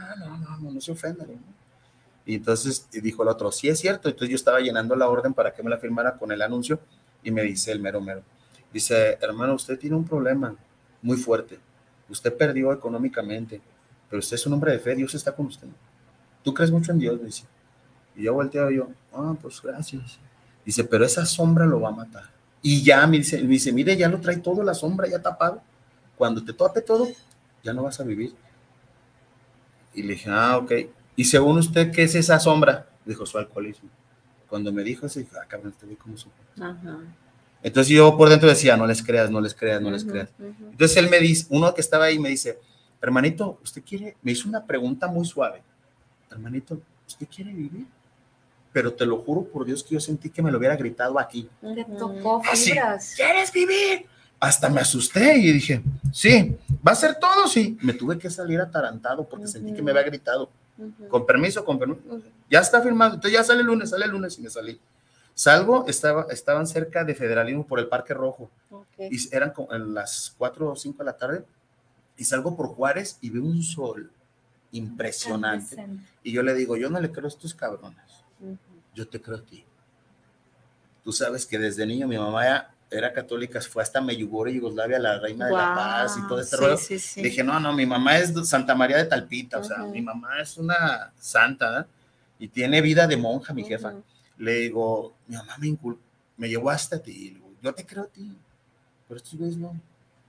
No se ofenda. ¿No? Y entonces dijo el otro, sí es cierto. Entonces yo estaba llenando la orden para que me la firmara con el anuncio, y me dice el mero. Dice, hermano, usted tiene un problema muy fuerte. Usted perdió económicamente, pero usted es un hombre de fe, Dios está con usted. ¿Tú crees mucho en Dios? Me dice. Y yo volteo pues gracias. Dice, pero esa sombra lo va a matar. Y ya me dice, mire, ya lo trae todo, la sombra ya tapado. Cuando te tope todo, ya no vas a vivir. Y le dije, ok. Y según usted, ¿qué es esa sombra? Dijo, su alcoholismo. Cuando me dijo eso, dije, cabrón, te vi como supo. Entonces yo por dentro decía, no les creas. Entonces él me dice, uno que estaba ahí me dice, hermanito, ¿usted quiere? Me hizo una pregunta muy suave. Hermanito, ¿usted quiere vivir? Pero te lo juro por Dios que yo sentí que me lo hubiera gritado aquí. Te tocó fibras. ¿Quieres vivir? Hasta me asusté y dije, sí, ¿va a ser todo? Sí. Me tuve que salir atarantado porque sentí que me había gritado. Con permiso. Ya está firmado. Entonces ya sale el lunes y me salí. Salgo, estaban cerca de Federalismo por el Parque Rojo. Y eran en las 4 o 5 de la tarde. Y salgo por Juárez y veo un sol impresionante. Y yo le digo, yo no le creo a estos cabrones. Yo te creo a ti. Tú sabes que desde niño mi mamá era católica, fue hasta Medjugorje, Yugoslavia, la reina de la paz y todo este rollo. Sí. Le dije, no, mi mamá es Santa María de Talpita, o sea, mi mamá es una santa, ¿eh? Y tiene vida de monja, mi jefa. Le digo, mi mamá me llevó hasta ti. Le digo, yo te creo a ti, pero estos güeyes no.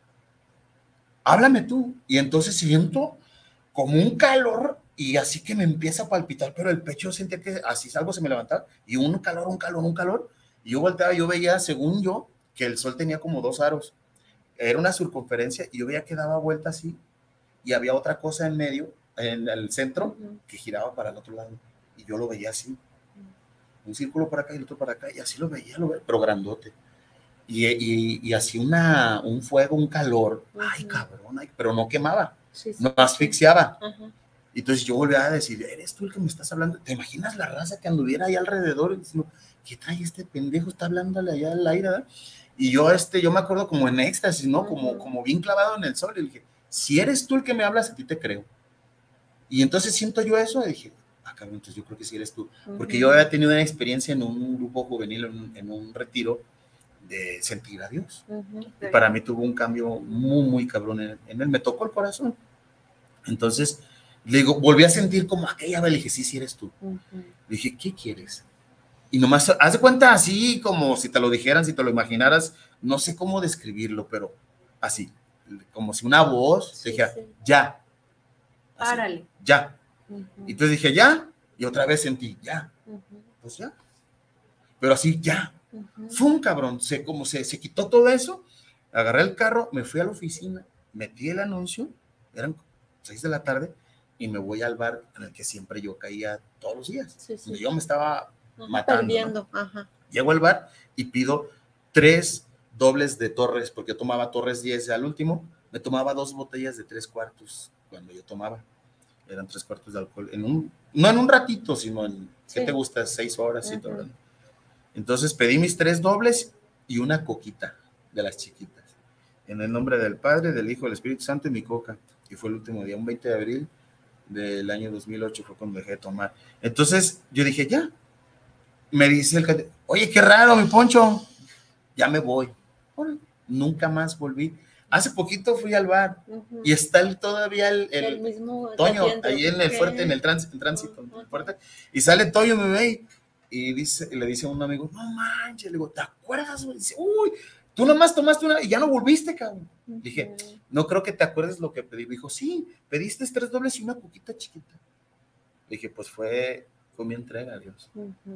Háblame tú. Y entonces siento como un calor, y así que me empieza a palpitar, pero el pecho sentía que así algo se me levantaba, y un calor, y yo volteaba, yo veía, según yo, que el sol tenía como 2 aros, era una circunferencia, y yo veía que daba vuelta así, y había otra cosa en medio, en el centro, que giraba para el otro lado. y yo lo veía así, un círculo para acá y el otro para acá, y así lo veía, pero grandote. Y así un fuego, un calor, ay cabrón, pero no quemaba, no asfixiaba. Y entonces yo volví a decir, ¿eres tú el que me estás hablando? ¿Te imaginas la raza que anduviera ahí alrededor? Diciendo, ¿qué trae este pendejo? Está hablándole allá al aire, ¿verdad? Y yo me acuerdo como en éxtasis, ¿no? Como bien clavado en el sol, y dije, si eres tú el que me hablas, a ti te creo. Y entonces siento yo eso, y dije, cabrón, entonces yo creo que sí eres tú. Porque yo había tenido una experiencia en un grupo juvenil, en un retiro, de sentir a Dios. Y para mí tuvo un cambio muy, muy cabrón en él. Me tocó el corazón. Entonces, le digo, volví a sentir como aquella vez, le dije, sí eres tú. Le dije, ¿qué quieres? Y nomás, haz de cuenta así, como si te lo dijeran, si te lo imaginaras, no sé cómo describirlo, pero así, como si una voz te dijera, ya. Así, párale. Ya. Y entonces dije, ya, y otra vez sentí, ya. Pues ya. Pero así, ya. Fue un cabrón, se quitó todo eso, agarré el carro, me fui a la oficina, metí el anuncio, eran 6 de la tarde, y me voy al bar en el que siempre yo caía todos los días, donde yo me estaba matando, ¿no? Llego al bar y pido 3 dobles de Torres, porque yo tomaba Torres 10 al último, me tomaba 2 botellas de 3 cuartos cuando yo tomaba, eran 3 cuartos de alcohol, no en un ratito, sino en, ¿qué te gusta? 6 horas, 7 horas. Entonces pedí mis 3 dobles y una coquita de las chiquitas. En el nombre del Padre, del Hijo, del Espíritu Santo y mi coca. Y fue el último día, un 20 de abril del año 2008 fue cuando dejé de tomar. Entonces yo dije, ya. Me dice el cantante, oye, qué raro, mi Poncho. Ya me voy. Bueno, nunca más volví. Hace poquito fui al bar y está todavía el mismo Toño, ahí en el fuerte, en el tránsito, en el fuerte. Y sale Toño, me ve y le dice a un amigo, no manches, le digo, ¿te acuerdas? Y dice, uy, tú nomás tomaste una y ya no volviste, cabrón. Dije, no creo que te acuerdes lo que pedí. Dijo, sí, pediste 3 dobles y una coquita chiquita. Dije, pues fue mi entrega a Dios.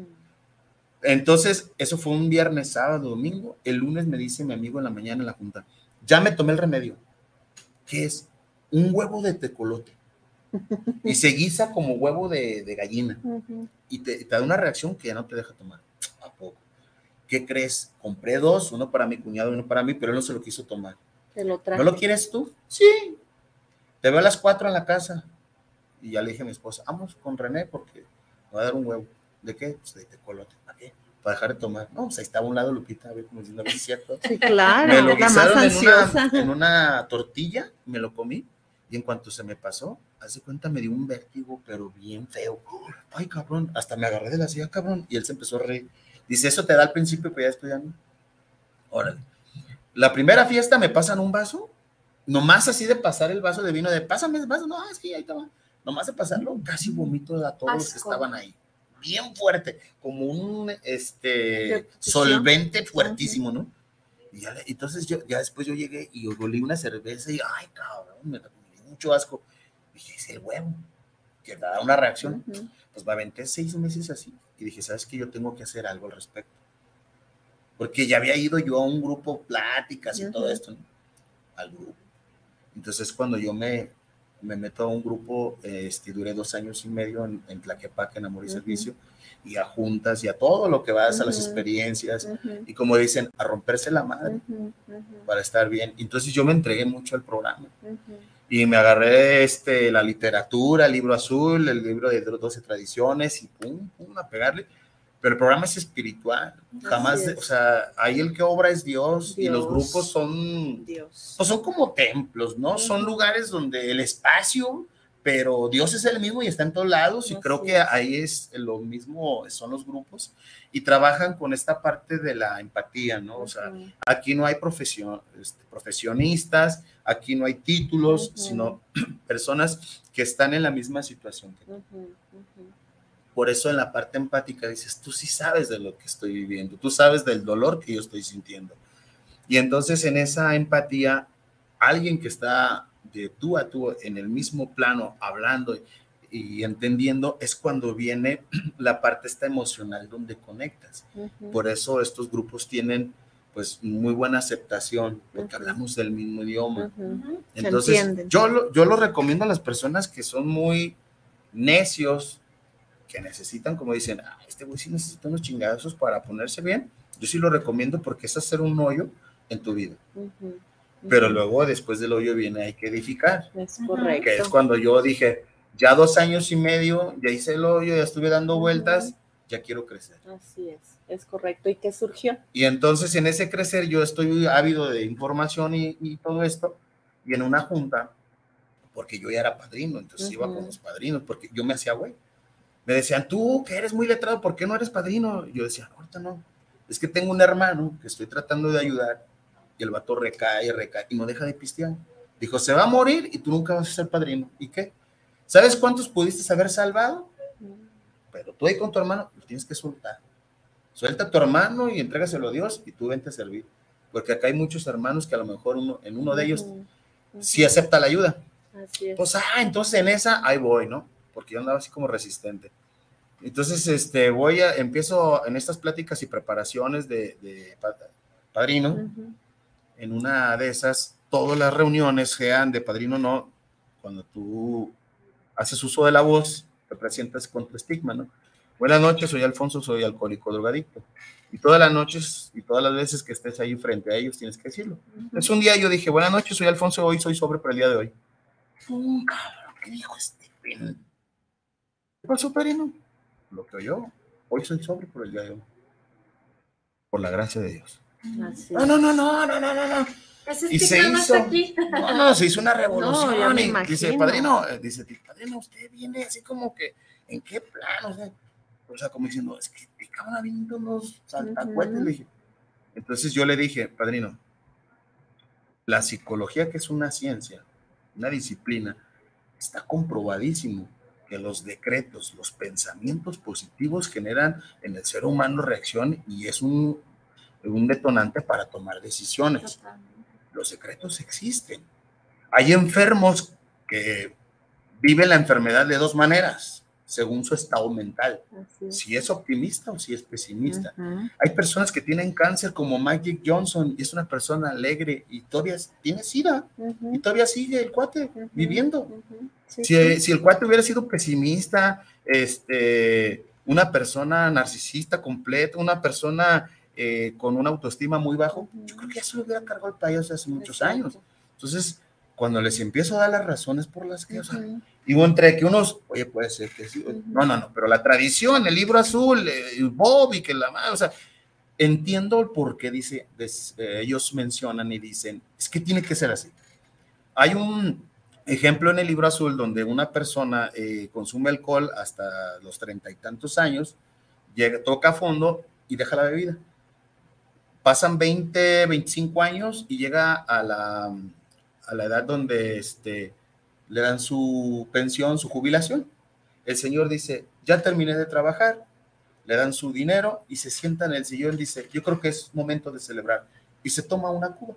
Entonces, eso fue un viernes, sábado, domingo. El lunes me dice mi amigo en la mañana en la junta, ya me tomé el remedio. ¿Qué es? Un huevo de tecolote. Y se guisa como huevo de gallina. Y te da una reacción que ya no te deja tomar. ¿A poco? ¿Qué crees? Compré 2, uno para mi cuñado y uno para mí, pero él no se lo quiso tomar. ¿Te lo traje? ¿No lo quieres tú? Sí. Te veo a las 4 en la casa. Y ya le dije a mi esposa, vamos con René porque me va a dar un huevo. ¿De qué? Pues de tecolote. ¿Para qué? Para dejar de tomar. No, pues ahí estaba a un lado Lupita, a ver como diciendo, ¿es cierto? Sí, claro. Me lo guisaron en una tortilla, me lo comí, y en cuanto se me pasó, hace cuenta me dio un vértigo, pero bien feo. Ay, cabrón, hasta me agarré de la silla, cabrón, y él se empezó a reír. Dice, eso te da al principio, pero ya estoy ya no. Órale. La primera fiesta me pasan un vaso, nomás así de pasar el vaso de vino, de pásame el vaso, no, es que ahí estaba. Nomás de pasarlo, casi vomito a todos los que estaban ahí. Bien fuerte, como un solvente fuertísimo, ¿no? Y entonces ya después yo llegué y olí una cerveza y, ay, cabrón, me dio mucho asco. Dije, es el huevo, que da una reacción. Pues me aventé 6 meses así y dije, ¿sabes qué? Yo tengo que hacer algo al respecto. Porque ya había ido yo a un grupo, pláticas y todo esto, ¿no? Al grupo. Entonces cuando yo me meto a un grupo, duré 2 años y medio en Tlaquepaque, en Amor y Servicio, y a juntas y a todo lo que vas, a las experiencias, y como dicen, a romperse la madre para estar bien. Entonces yo me entregué mucho al programa, y me agarré la literatura, el libro azul, el libro de 12 tradiciones, y pum, a pegarle. Pero el programa es espiritual, jamás, o sea, ahí el que obra es Dios. Y los grupos son, pues son como templos, ¿no? Son lugares donde el espacio, pero Dios es el mismo y está en todos lados, y creo que ahí es lo mismo, son los grupos, y trabajan con esta parte de la empatía, ¿no? O sea, aquí no hay profesionistas, aquí no hay títulos, sino personas que están en la misma situación que tú. Por eso en la parte empática dices, tú sí sabes de lo que estoy viviendo, tú sabes del dolor que yo estoy sintiendo. Y entonces en esa empatía, alguien que está de tú a tú en el mismo plano, hablando y entendiendo, es cuando viene la parte esta emocional donde conectas. Por eso estos grupos tienen pues muy buena aceptación, porque hablamos del mismo idioma. Entonces yo lo recomiendo a las personas que son muy necios que necesitan, como dicen, este güey sí necesita unos chingazos para ponerse bien, yo sí lo recomiendo porque es hacer un hoyo en tu vida. Pero luego, después del hoyo viene, hay que edificar. Es correcto. Que es cuando yo dije, ya 2 años y medio, ya hice el hoyo, ya estuve dando vueltas, ya quiero crecer. Así es correcto. ¿Y qué surgió? Y entonces en ese crecer yo estoy ávido de información y todo esto, y en una junta, porque yo ya era padrino, entonces iba con los padrinos, porque yo me hacía güey. Me decían, tú que eres muy letrado, ¿por qué no eres padrino? Y yo decía, ahorita no, es que tengo un hermano que estoy tratando de ayudar, y el vato recae, y no deja de pistear. Dijo, se va a morir y tú nunca vas a ser padrino. ¿Y qué? ¿Sabes cuántos pudiste haber salvado? Pero tú ahí con tu hermano, lo tienes que soltar. Suelta a tu hermano y entrégaselo a Dios y tú vente a servir. Porque acá hay muchos hermanos que a lo mejor uno de ellos sí acepta la ayuda. Así es. Pues, entonces en esa, ahí voy, ¿no? Porque yo andaba así como resistente. Entonces, empiezo en estas pláticas y preparaciones de padrino. En una de esas, todas las reuniones sean de padrino, no, cuando tú haces uso de la voz, te presentas con tu estigma, ¿no? Buenas noches, soy Alfonso, soy alcohólico drogadicto. Y todas las noches y todas las veces que estés ahí frente a ellos tienes que decirlo. Entonces un día yo dije, buenas noches, soy Alfonso, hoy soy sobre por el día de hoy. Cabrón, ¿qué dijo este pin? ¿Qué pasó, padrino? Lo que oyó, hoy soy sobre por el día de hoy. Por la gracia de Dios. Así No. Y se hizo, se hizo una revolución. No, y dice, padrino, usted viene así como que, ¿en qué plan? O sea, como diciendo, es que te acaban habiendo unos saltacuetes, le dije. Entonces yo le dije, padrino, la psicología, que es una ciencia, una disciplina, está comprobadísimo que los decretos, los pensamientos positivos generan en el ser humano reacción y es un detonante para tomar decisiones. Los secretos existen. Hay enfermos que viven la enfermedad de 2 maneras, según su estado mental. Si es optimista o si es pesimista. Hay personas que tienen cáncer como Magic Johnson y es una persona alegre y todavía tiene SIDA y todavía sigue el cuate viviendo. Si el cuate hubiera sido pesimista, una persona narcisista completa, una persona con una autoestima muy bajo, yo creo que ya se lo hubiera cargado el payaso hace muchos años. Entonces, cuando les empiezo a dar las razones por las que, digo, entre que unos, oye, puede ser que sí, no, pero la tradición, el libro azul, el Bob y que la madre, o sea, entiendo el por qué ellos mencionan y dicen, es que tiene que ser así. Hay un ejemplo en el libro azul donde una persona consume alcohol hasta los 30 y tantos años, toca a fondo y deja la bebida. Pasan 20, 25 años y llega a la edad donde le dan su pensión, su jubilación. El señor dice, ya terminé de trabajar, le dan su dinero y se sienta en el sillón, dice, yo creo que es momento de celebrar. Y se toma una cuba.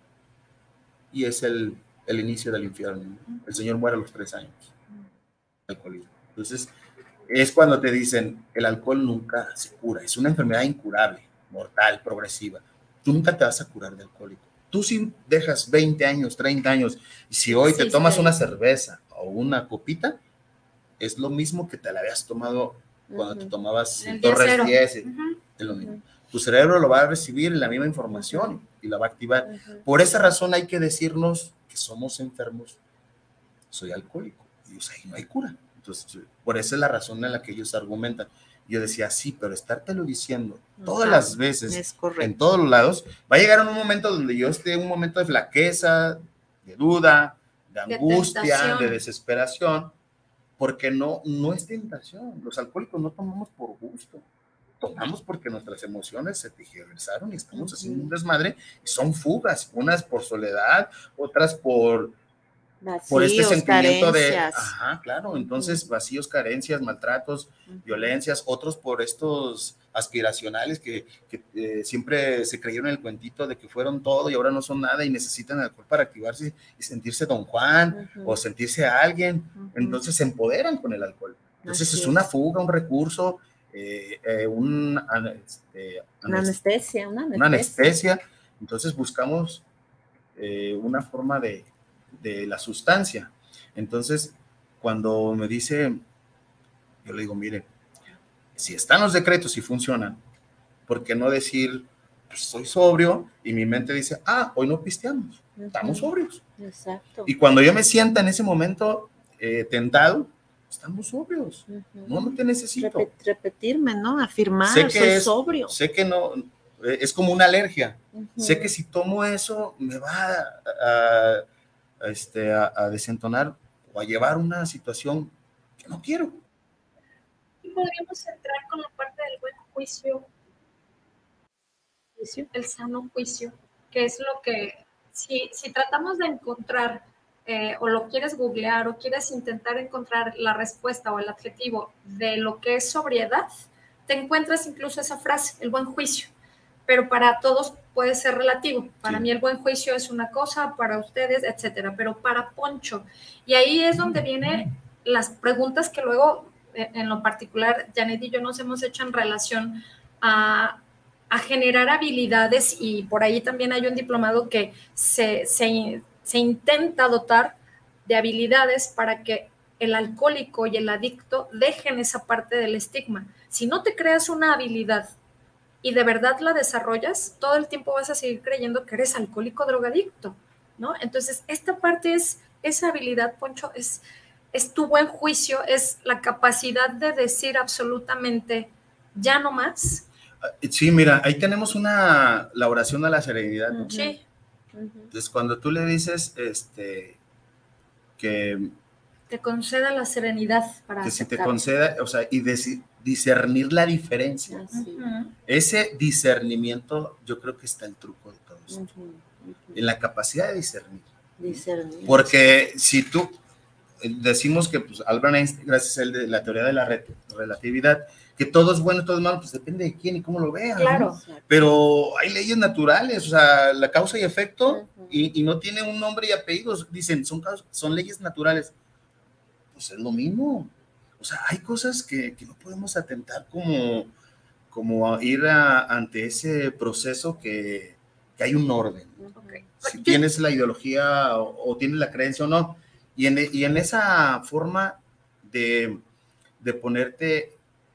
Y es el inicio del infierno. El señor muere a los 3 años. Alcoholismo. Entonces, es cuando te dicen, el alcohol nunca se cura, es una enfermedad incurable, mortal, progresiva. Tú nunca te vas a curar de alcohólico. Tú si dejas 20 años, 30 años, y si hoy te tomas una cerveza o una copita, es lo mismo que te la habías tomado cuando te tomabas Torres 10, es lo mismo. Tu cerebro lo va a recibir la misma información y la va a activar. Por esa razón hay que decirnos que somos enfermos. Soy alcohólico. Y o sea, no hay cura. Entonces, por esa es la razón en la que ellos argumentan. Yo decía, sí, pero estártelo diciendo todas las veces, en todos los lados, va a llegar un momento donde yo esté en un momento de flaqueza, de duda, de angustia, de desesperación, porque no es tentación. Los alcohólicos no tomamos por gusto, tomamos porque nuestras emociones se tergiversaron y estamos haciendo un desmadre, y son fugas, unas por soledad, otras por este sentimiento carencias. Claro, entonces vacíos, carencias, maltratos, violencias, otros por estos aspiracionales que siempre se creyeron en el cuentito de que fueron todo y ahora no son nada y necesitan alcohol para activarse y sentirse Don Juan o sentirse a alguien, entonces se empoderan con el alcohol. Entonces es una fuga, un recurso, una anestesia. Entonces buscamos una forma de la sustancia. Entonces, cuando me dice Yo le digo, mire, si están los decretos y funcionan, ¿por qué no decir, pues soy sobrio? Y mi mente dice, hoy no pisteamos, estamos sobrios. Exacto. Y cuando yo me sienta en ese momento tentado, estamos sobrios. No te necesito. Repetirme, ¿no? Afirmar, sé que soy sobrio. Sé que no, es como una alergia. Sé que si tomo eso, me va a desentonar o a llevar una situación que no quiero. Y podríamos entrar con la parte del buen juicio, el sano juicio, que es lo que, si tratamos de encontrar, o lo quieres googlear, o quieres intentar encontrar la respuesta o el adjetivo de lo que es sobriedad, te encuentras incluso esa frase, el buen juicio, pero para todos puede ser relativo. Para mí el buen juicio es una cosa, para ustedes, etcétera, pero para Poncho, y ahí es donde vienen las preguntas que luego, en lo particular, Janet y yo nos hemos hecho en relación a generar habilidades, y por ahí también hay un diplomado que se intenta dotar de habilidades para que el alcohólico y el adicto dejen esa parte del estigma. Si no te creas una habilidad y de verdad la desarrollas, todo el tiempo vas a seguir creyendo que eres alcohólico drogadicto, ¿no? Entonces, esta parte es, esa habilidad, Poncho, es tu buen juicio, es la capacidad de decir absolutamente ya no más. Sí, mira, ahí tenemos la oración a la serenidad, ¿no? Sí. Entonces, cuando tú le dices que te conceda la serenidad para que aceptar. Si te conceda, o sea, y discernir la diferencia. Ese discernimiento, yo creo que está el truco de todo esto. En la capacidad de discernir. Porque si tú decimos que pues, Albert Einstein, gracias a él, de la teoría de la relatividad, que todo es bueno y todo es malo, pues depende de quién y cómo lo vean. Claro. ¿No? Pero hay leyes naturales, o sea, la causa y efecto, y no tiene un nombre y apellidos, dicen, son leyes naturales. Pues es lo mismo. O sea, hay cosas que no podemos atentar como ir ante ese proceso que hay un orden. Okay. Si tienes la ideología o tienes la creencia o no. Y en esa forma de ponerte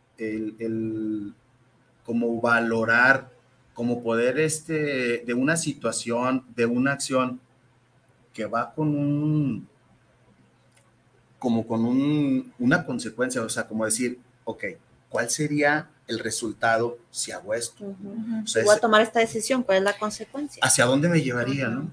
como valorar, como poder de una situación, de una acción que va con una consecuencia, o sea, como decir, ok, ¿cuál sería el resultado si hago esto? O sea, voy a tomar esta decisión, ¿cuál es la consecuencia? ¿Hacia dónde me llevaría, no?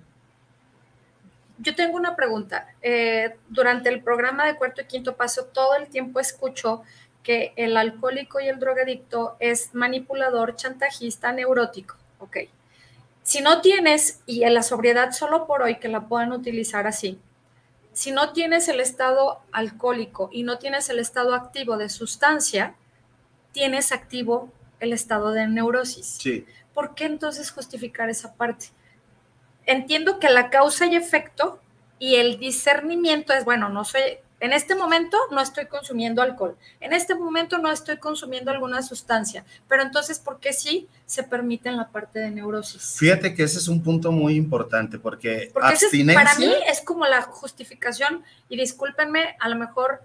Yo tengo una pregunta. Durante el programa de Cuarto y Quinto Paso, todo el tiempo escucho que el alcohólico y el drogadicto es manipulador, chantajista, neurótico. Ok. Si no tienes, y en la sobriedad solo por hoy que la puedan utilizar así, si no tienes el estado alcohólico y no tienes el estado activo de sustancia, tienes activo el estado de neurosis. Sí. ¿Por qué entonces justificar esa parte? Entiendo que la causa y efecto y el discernimiento es, bueno, en este momento no estoy consumiendo alcohol, en este momento no estoy consumiendo alguna sustancia, pero entonces, ¿por qué sí se permite en la parte de neurosis? Fíjate que ese es un punto muy importante, porque abstinencia... Para mí es como la justificación, y discúlpenme, a lo mejor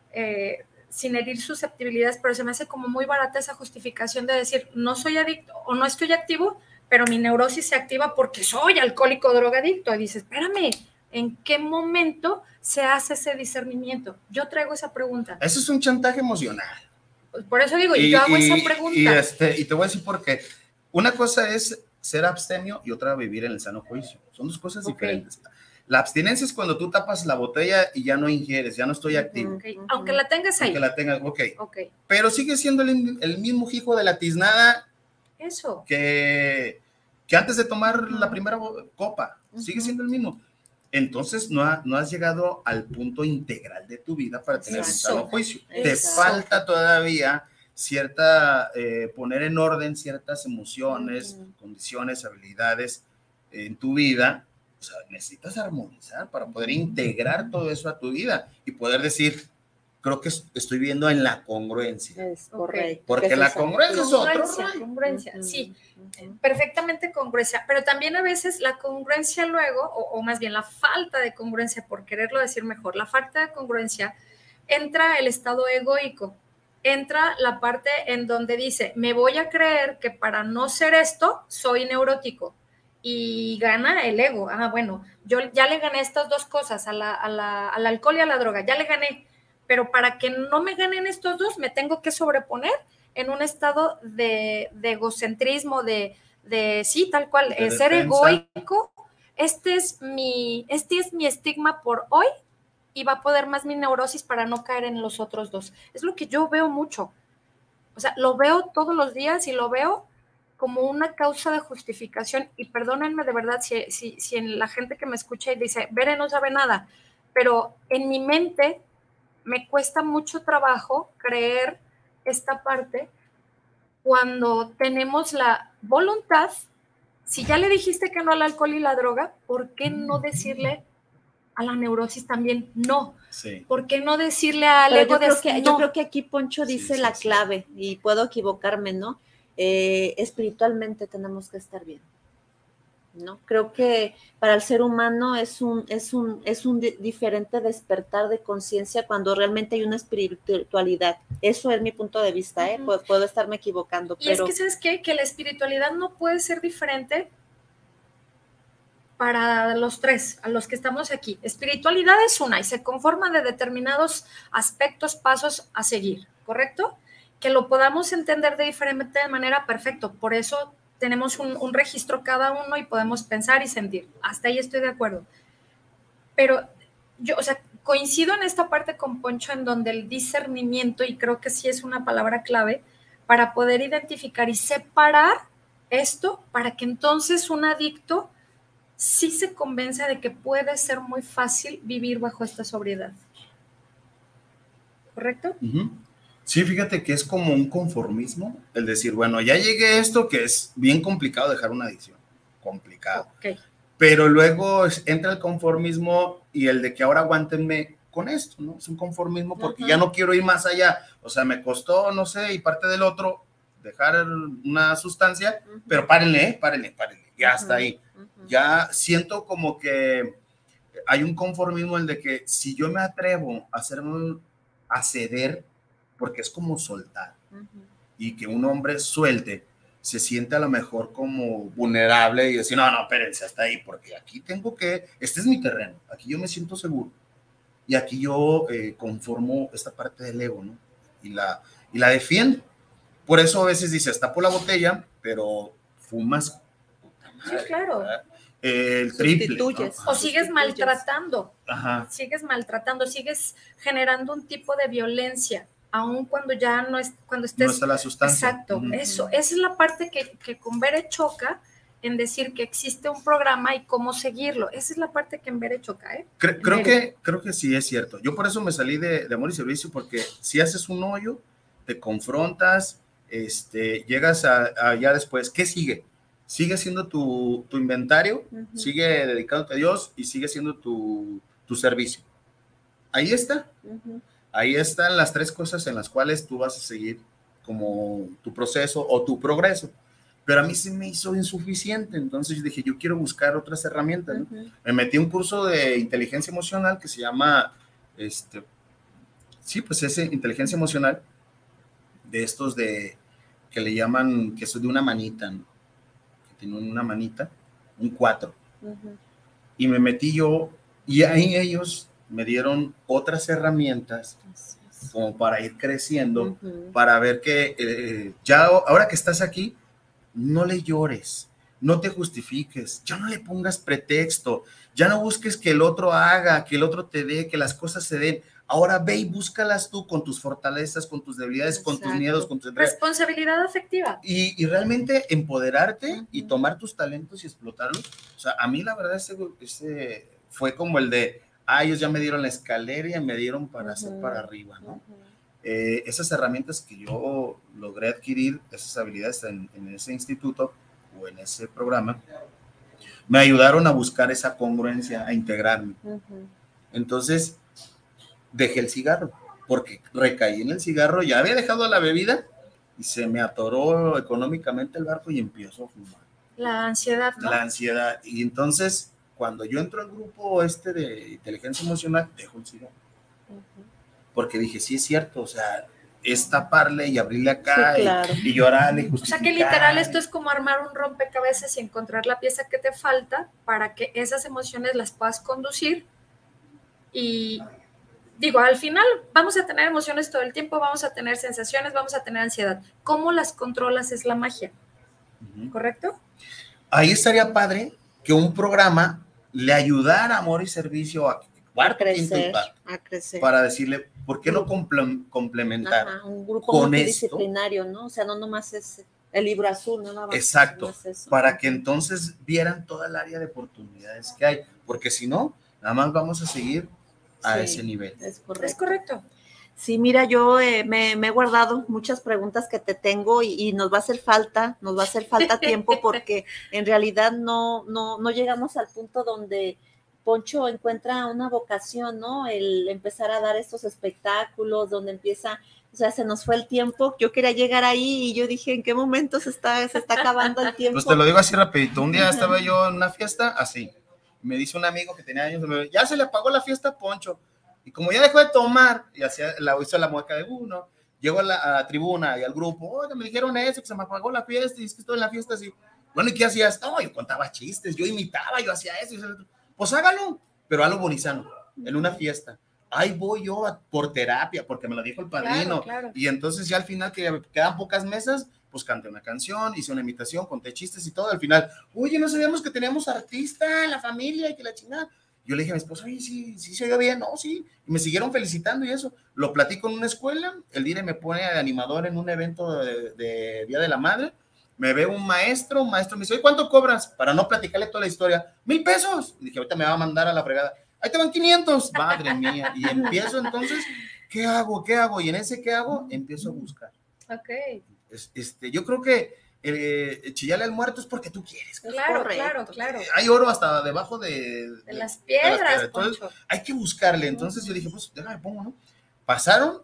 sin herir susceptibilidades, pero se me hace como muy barata esa justificación de decir, no soy adicto o no estoy activo, pero mi neurosis se activa porque soy alcohólico drogadicto. Y dices, espérame, ¿en qué momento se hace ese discernimiento? Yo traigo esa pregunta. Eso es un chantaje emocional. Pues por eso digo, yo hago esa pregunta. Y te voy a decir por qué. Una cosa es ser abstemio y otra vivir en el sano juicio. Son dos cosas diferentes. La abstinencia es cuando tú tapas la botella y ya no ingieres, ya no estoy activo. Aunque la tengas ahí. Aunque la tengas, ok. Pero sigue siendo el mismo hijo de la tiznada. Eso. Que antes de tomar la primera copa, sigue siendo el mismo. Entonces no has llegado al punto integral de tu vida para tener un sano juicio. Te falta todavía poner en orden ciertas emociones, condiciones, habilidades en tu vida. O sea, necesitas armonizar para poder integrar todo eso a tu vida y poder decir, creo que estoy viendo en la congruencia. Es correcto. Porque la congruencia es otro. Congruencia, sí, perfectamente congruencia, pero también a veces la congruencia luego, o más bien la falta de congruencia, por quererlo decir mejor, la falta de congruencia, entra el estado egoico. entra la parte en donde dice, me voy a creer que para no ser esto, soy neurótico. Y gana el ego. Bueno, yo ya le gané estas dos cosas, al alcohol y a la droga, ya le gané. Pero para que no me ganen estos dos, me tengo que sobreponer en un estado de egocentrismo, de sí, tal cual, ser egoico. Este es mi estigma por hoy, y va a poder más mi neurosis para no caer en los otros dos. Es lo que yo veo mucho. O sea, lo veo todos los días y lo veo como una causa de justificación. Y perdónenme de verdad si en la gente que me escucha y dice, Bere no sabe nada, pero en mi mente me cuesta mucho trabajo creer esta parte cuando tenemos la voluntad. Si ya le dijiste que no al alcohol y la droga, ¿por qué no decirle a la neurosis también no? Sí. ¿Por qué no decirle al ego yo no? creo que aquí Poncho dice la clave, y puedo equivocarme, ¿no? Espiritualmente tenemos que estar bien, ¿no? Creo que para el ser humano es un diferente despertar de conciencia cuando realmente hay una espiritualidad. Eso es mi punto de vista, ¿eh? Puedo estarme equivocando. Y pero es que, ¿sabes qué? Que la espiritualidad no puede ser diferente para los tres, a los que estamos aquí. Espiritualidad es una y se conforma de determinados aspectos, pasos a seguir, ¿correcto? Que lo podamos entender de diferente manera, perfecto. Por eso tenemos un registro cada uno y podemos pensar y sentir. Hasta ahí estoy de acuerdo. Pero yo, o sea, coincido en esta parte con Poncho en donde el discernimiento, y creo que sí es una palabra clave, para poder identificar y separar esto, para que entonces un adicto sí se convenza de que puede ser muy fácil vivir bajo esta sobriedad. ¿Correcto? Sí, fíjate que es como un conformismo, el decir, bueno, ya llegué a esto, que es bien complicado dejar una adicción, complicado. Okay. Pero luego entra el conformismo y el de que ahora aguántenme con esto, ¿no? Es un conformismo porque ya no quiero ir más allá. O sea, me costó, no sé, y parte del otro, dejar una sustancia, pero párenle, ya está ahí. Ya siento como que hay un conformismo el de que si yo me atrevo a ceder, porque es como soltar, y que un hombre suelte, se siente a lo mejor como vulnerable y decir, no, espérense, hasta ahí, porque aquí este es mi terreno, aquí yo me siento seguro, y aquí yo conformo esta parte del ego, ¿no? Y la defiendo. Por eso a veces dices, tapo la botella, pero fumas. Sí, claro. ¿verdad? El triple. ¿No? O sigues maltratando. Sigues generando un tipo de violencia, aun cuando ya no estés. No está la sustancia. Exacto, eso. Esa es la parte que con Bere choca en decir que existe un programa y cómo seguirlo. Esa es la parte que en Bere choca, ¿eh? Creo que sí es cierto. Yo por eso me salí de Amor y Servicio, porque si haces un hoyo, te confrontas, llegas a ya después, ¿qué sigue? Sigue siendo tu inventario, sigue dedicándote a Dios y sigue siendo tu servicio. Ahí está. Ahí están las tres cosas en las cuales tú vas a seguir como tu proceso o tu progreso. Pero a mí se me hizo insuficiente, entonces yo dije, yo quiero buscar otras herramientas, ¿no? Me metí a un curso de inteligencia emocional que se llama, inteligencia emocional, de estos que le llaman, que es de una manita, ¿no? Que tiene una manita, un 4. Y me metí yo, y ahí ellos me dieron otras herramientas como para ir creciendo, para ver que ya ahora que estás aquí, no le llores, no te justifiques, ya no le pongas pretexto, ya no busques que el otro haga, que el otro te dé, que las cosas se den. Ahora ve y búscalas tú con tus fortalezas, con tus debilidades, con tus miedos, con tus... Responsabilidad afectiva. Y realmente empoderarte y tomar tus talentos y explotarlos. O sea, a mí la verdad ese fue como el de, ellos ya me dieron la escalera y me dieron para hacer para arriba, ¿no? Esas herramientas que yo logré adquirir, esas habilidades en ese instituto o en ese programa, me ayudaron a buscar esa congruencia, a integrarme. Entonces, dejé el cigarro, porque recaí en el cigarro, ya había dejado la bebida y se me atoró económicamente el barco y empiezo a fumar. La ansiedad, ¿no? La ansiedad. Y entonces, cuando yo entro al grupo de inteligencia emocional, dejo el cigarro. Porque dije, sí es cierto, o sea, es taparle y abrirle acá Sí, claro. y llorarle y O sea justificar. que literal esto es como armar un rompecabezas y encontrar la pieza que te falta para que esas emociones las puedas conducir. Y digo, al final vamos a tener emociones todo el tiempo, vamos a tener sensaciones, vamos a tener ansiedad. ¿Cómo las controlas es la magia? ¿Correcto? Ahí estaría padre que un programa le ayudara a Amor y Servicio a cuarto, quinto y cuarto, a crecer. para decirle, ¿por qué no complementar? Ajá, un grupo con multidisciplinario, ¿no? O sea, no nomás es el libro azul, no nada más. Exacto, no es eso. para que entonces vieran toda el área de oportunidades que hay, porque si no, nada más vamos a seguir a ese nivel. Es correcto. Es correcto. Sí, mira, yo me he guardado muchas preguntas que te tengo y nos va a hacer falta tiempo porque en realidad no llegamos al punto donde Poncho encuentra una vocación, ¿no? El empezar a dar estos espectáculos, donde empieza, o sea, se nos fue el tiempo. Yo quería llegar ahí y yo dije, ¿en qué momento se está acabando el tiempo? Pues te lo digo así rapidito. Un día estaba yo en una fiesta, así. Me dice un amigo que tenía años, ya se le apagó la fiesta a Poncho. Y como ya dejó de tomar, y hizo la mueca de uno, llego a la tribuna y al grupo, oye, me dijeron eso, que se me apagó la fiesta, y es que estoy en la fiesta así. Bueno, ¿y qué hacías? No, yo contaba chistes, yo imitaba, yo hacía eso. Pues hágalo, pero a lo bonizano, en una fiesta. Ahí voy yo por terapia, porque me lo dijo el padrino. Claro. Y entonces ya al final, que quedan pocas mesas, pues canté una canción, hice una imitación, conté chistes y todo. Al final, oye, no sabíamos que teníamos artista en la familia y que la chingada. Yo le dije a mi esposo, oye, sí se oye bien, no, sí. Y me siguieron felicitando y eso. Lo platico en una escuela, el DIRE me pone de animador en un evento de Día de la Madre. Me ve un maestro me dice, oye, ¿cuánto cobras? Para no platicarle toda la historia. 1,000 pesos. Y dije, ahorita me va a mandar a la fregada. Ahí te van 500. Madre mía. Y empiezo entonces, ¿qué hago? Y en ese ¿qué hago? Empiezo a buscar. Ok. Yo creo que chillarle al muerto es porque tú quieres. Claro. Hay oro hasta debajo de las piedras. Entonces, hay que buscarle. Entonces yo dije, pues déjame pongo, ¿no? Pasaron,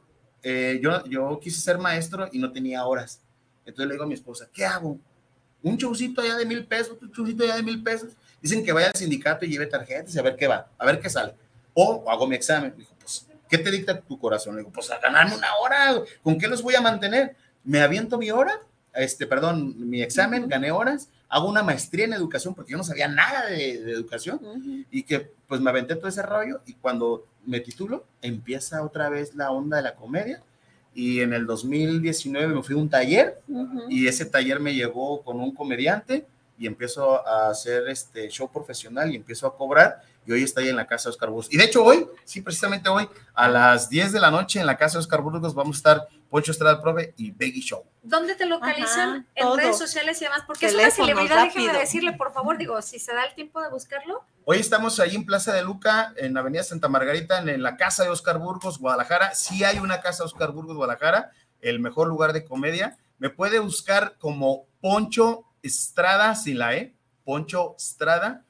yo quise ser maestro y no tenía horas. Entonces le digo a mi esposa, ¿qué hago? Un showcito allá de 1,000 pesos, otro showcito allá de 1,000 pesos. Dicen que vaya al sindicato y lleve tarjetas y a ver qué va, a ver qué sale. O hago mi examen. Dijo, pues, ¿qué te dicta tu corazón? Le digo, pues a ganarme una hora. ¿Con qué los voy a mantener? Me aviento mi hora, mi examen, gané horas, hago una maestría en educación porque yo no sabía nada de educación y que pues me aventé todo ese rollo y cuando me titulo empieza otra vez la onda de la comedia y en el 2019 me fui a un taller y ese taller me llevó con un comediante y empiezo a hacer show profesional y empiezo a cobrar y hoy estoy en la casa de Oscar Burgos. Y de hecho hoy, sí, precisamente hoy, a las 10 de la noche en la casa de Oscar Burgos vamos a estar Poncho Estrada Profe y Beggy Show. ¿Dónde te localizan? En todo. redes sociales y demás, porque Teléfonos, es una celebridad, déjeme rápido. decirle, por favor, digo, si se da el tiempo de buscarlo. Hoy estamos ahí en Plaza de Luca, en Avenida Santa Margarita, en la casa de Oscar Burgos, Guadalajara. Sí hay una casa de Oscar Burgos, Guadalajara, el mejor lugar de comedia. Me puede buscar como Poncho Estrada, sin la E, Poncho Estrada,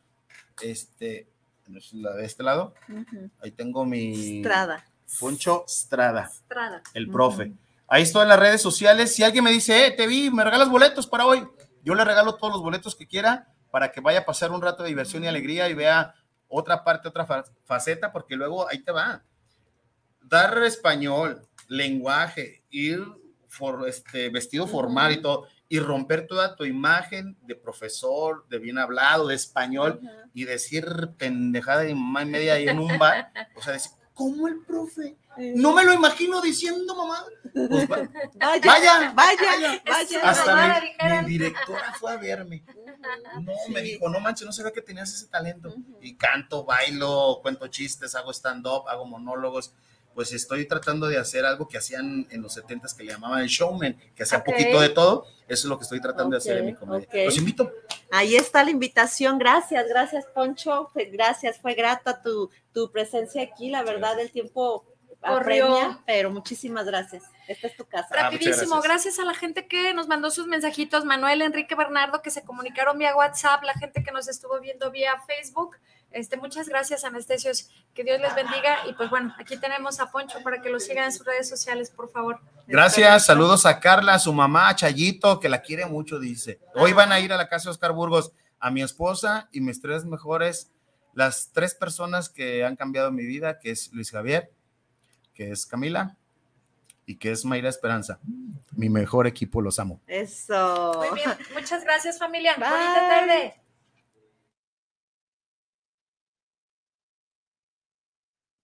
la de este lado. Ahí tengo mi... Estrada. Poncho Estrada, Estrada. el profe. Ahí estoy en las redes sociales. Si alguien me dice, te vi, me regalas boletos para hoy, yo le regalo todos los boletos que quiera para que vaya a pasar un rato de diversión y alegría y vea otra parte, otra faceta, porque luego ahí te va. Dar español, lenguaje, ir vestido formal y todo, y romper toda tu imagen de profesor, de bien hablado, de español, y decir pendejada de mamá y media ahí en un bar, o sea, decir, ¿cómo el profe? No me lo imagino diciendo, mamá. Pues vaya. Hasta mi directora fue a verme. No, me dijo, no manches, no sabía que tenías ese talento. Y canto, bailo, cuento chistes, hago stand-up, hago monólogos. Pues estoy tratando de hacer algo que hacían en los 70s que le llamaban el showman, que hacía poquito de todo. Eso es lo que estoy tratando de hacer en mi comedia. Los invito. Ahí está la invitación. Gracias, Poncho. Gracias, fue grata tu presencia aquí. La verdad, el tiempo apremia, pero muchísimas gracias. Esta es tu casa. Rapidísimo, gracias a la gente que nos mandó sus mensajitos, Manuel, Enrique, Bernardo, que se comunicaron vía WhatsApp, la gente que nos estuvo viendo vía Facebook. Muchas gracias, Anestesios, que Dios les bendiga y pues bueno, aquí tenemos a Poncho para que lo sigan en sus redes sociales, por favor. Gracias, saludos a Carla, a su mamá, a Chayito, que la quiere mucho, dice. Hoy van a ir a la casa de Oscar Burgos, a mi esposa y mis 3 mejores, las 3 personas que han cambiado mi vida, que es Luis Javier, que es Camila y que es Mayra Esperanza, mi mejor equipo, los amo. Eso. Muy bien, muchas gracias, familia. Bye. Bonita tarde.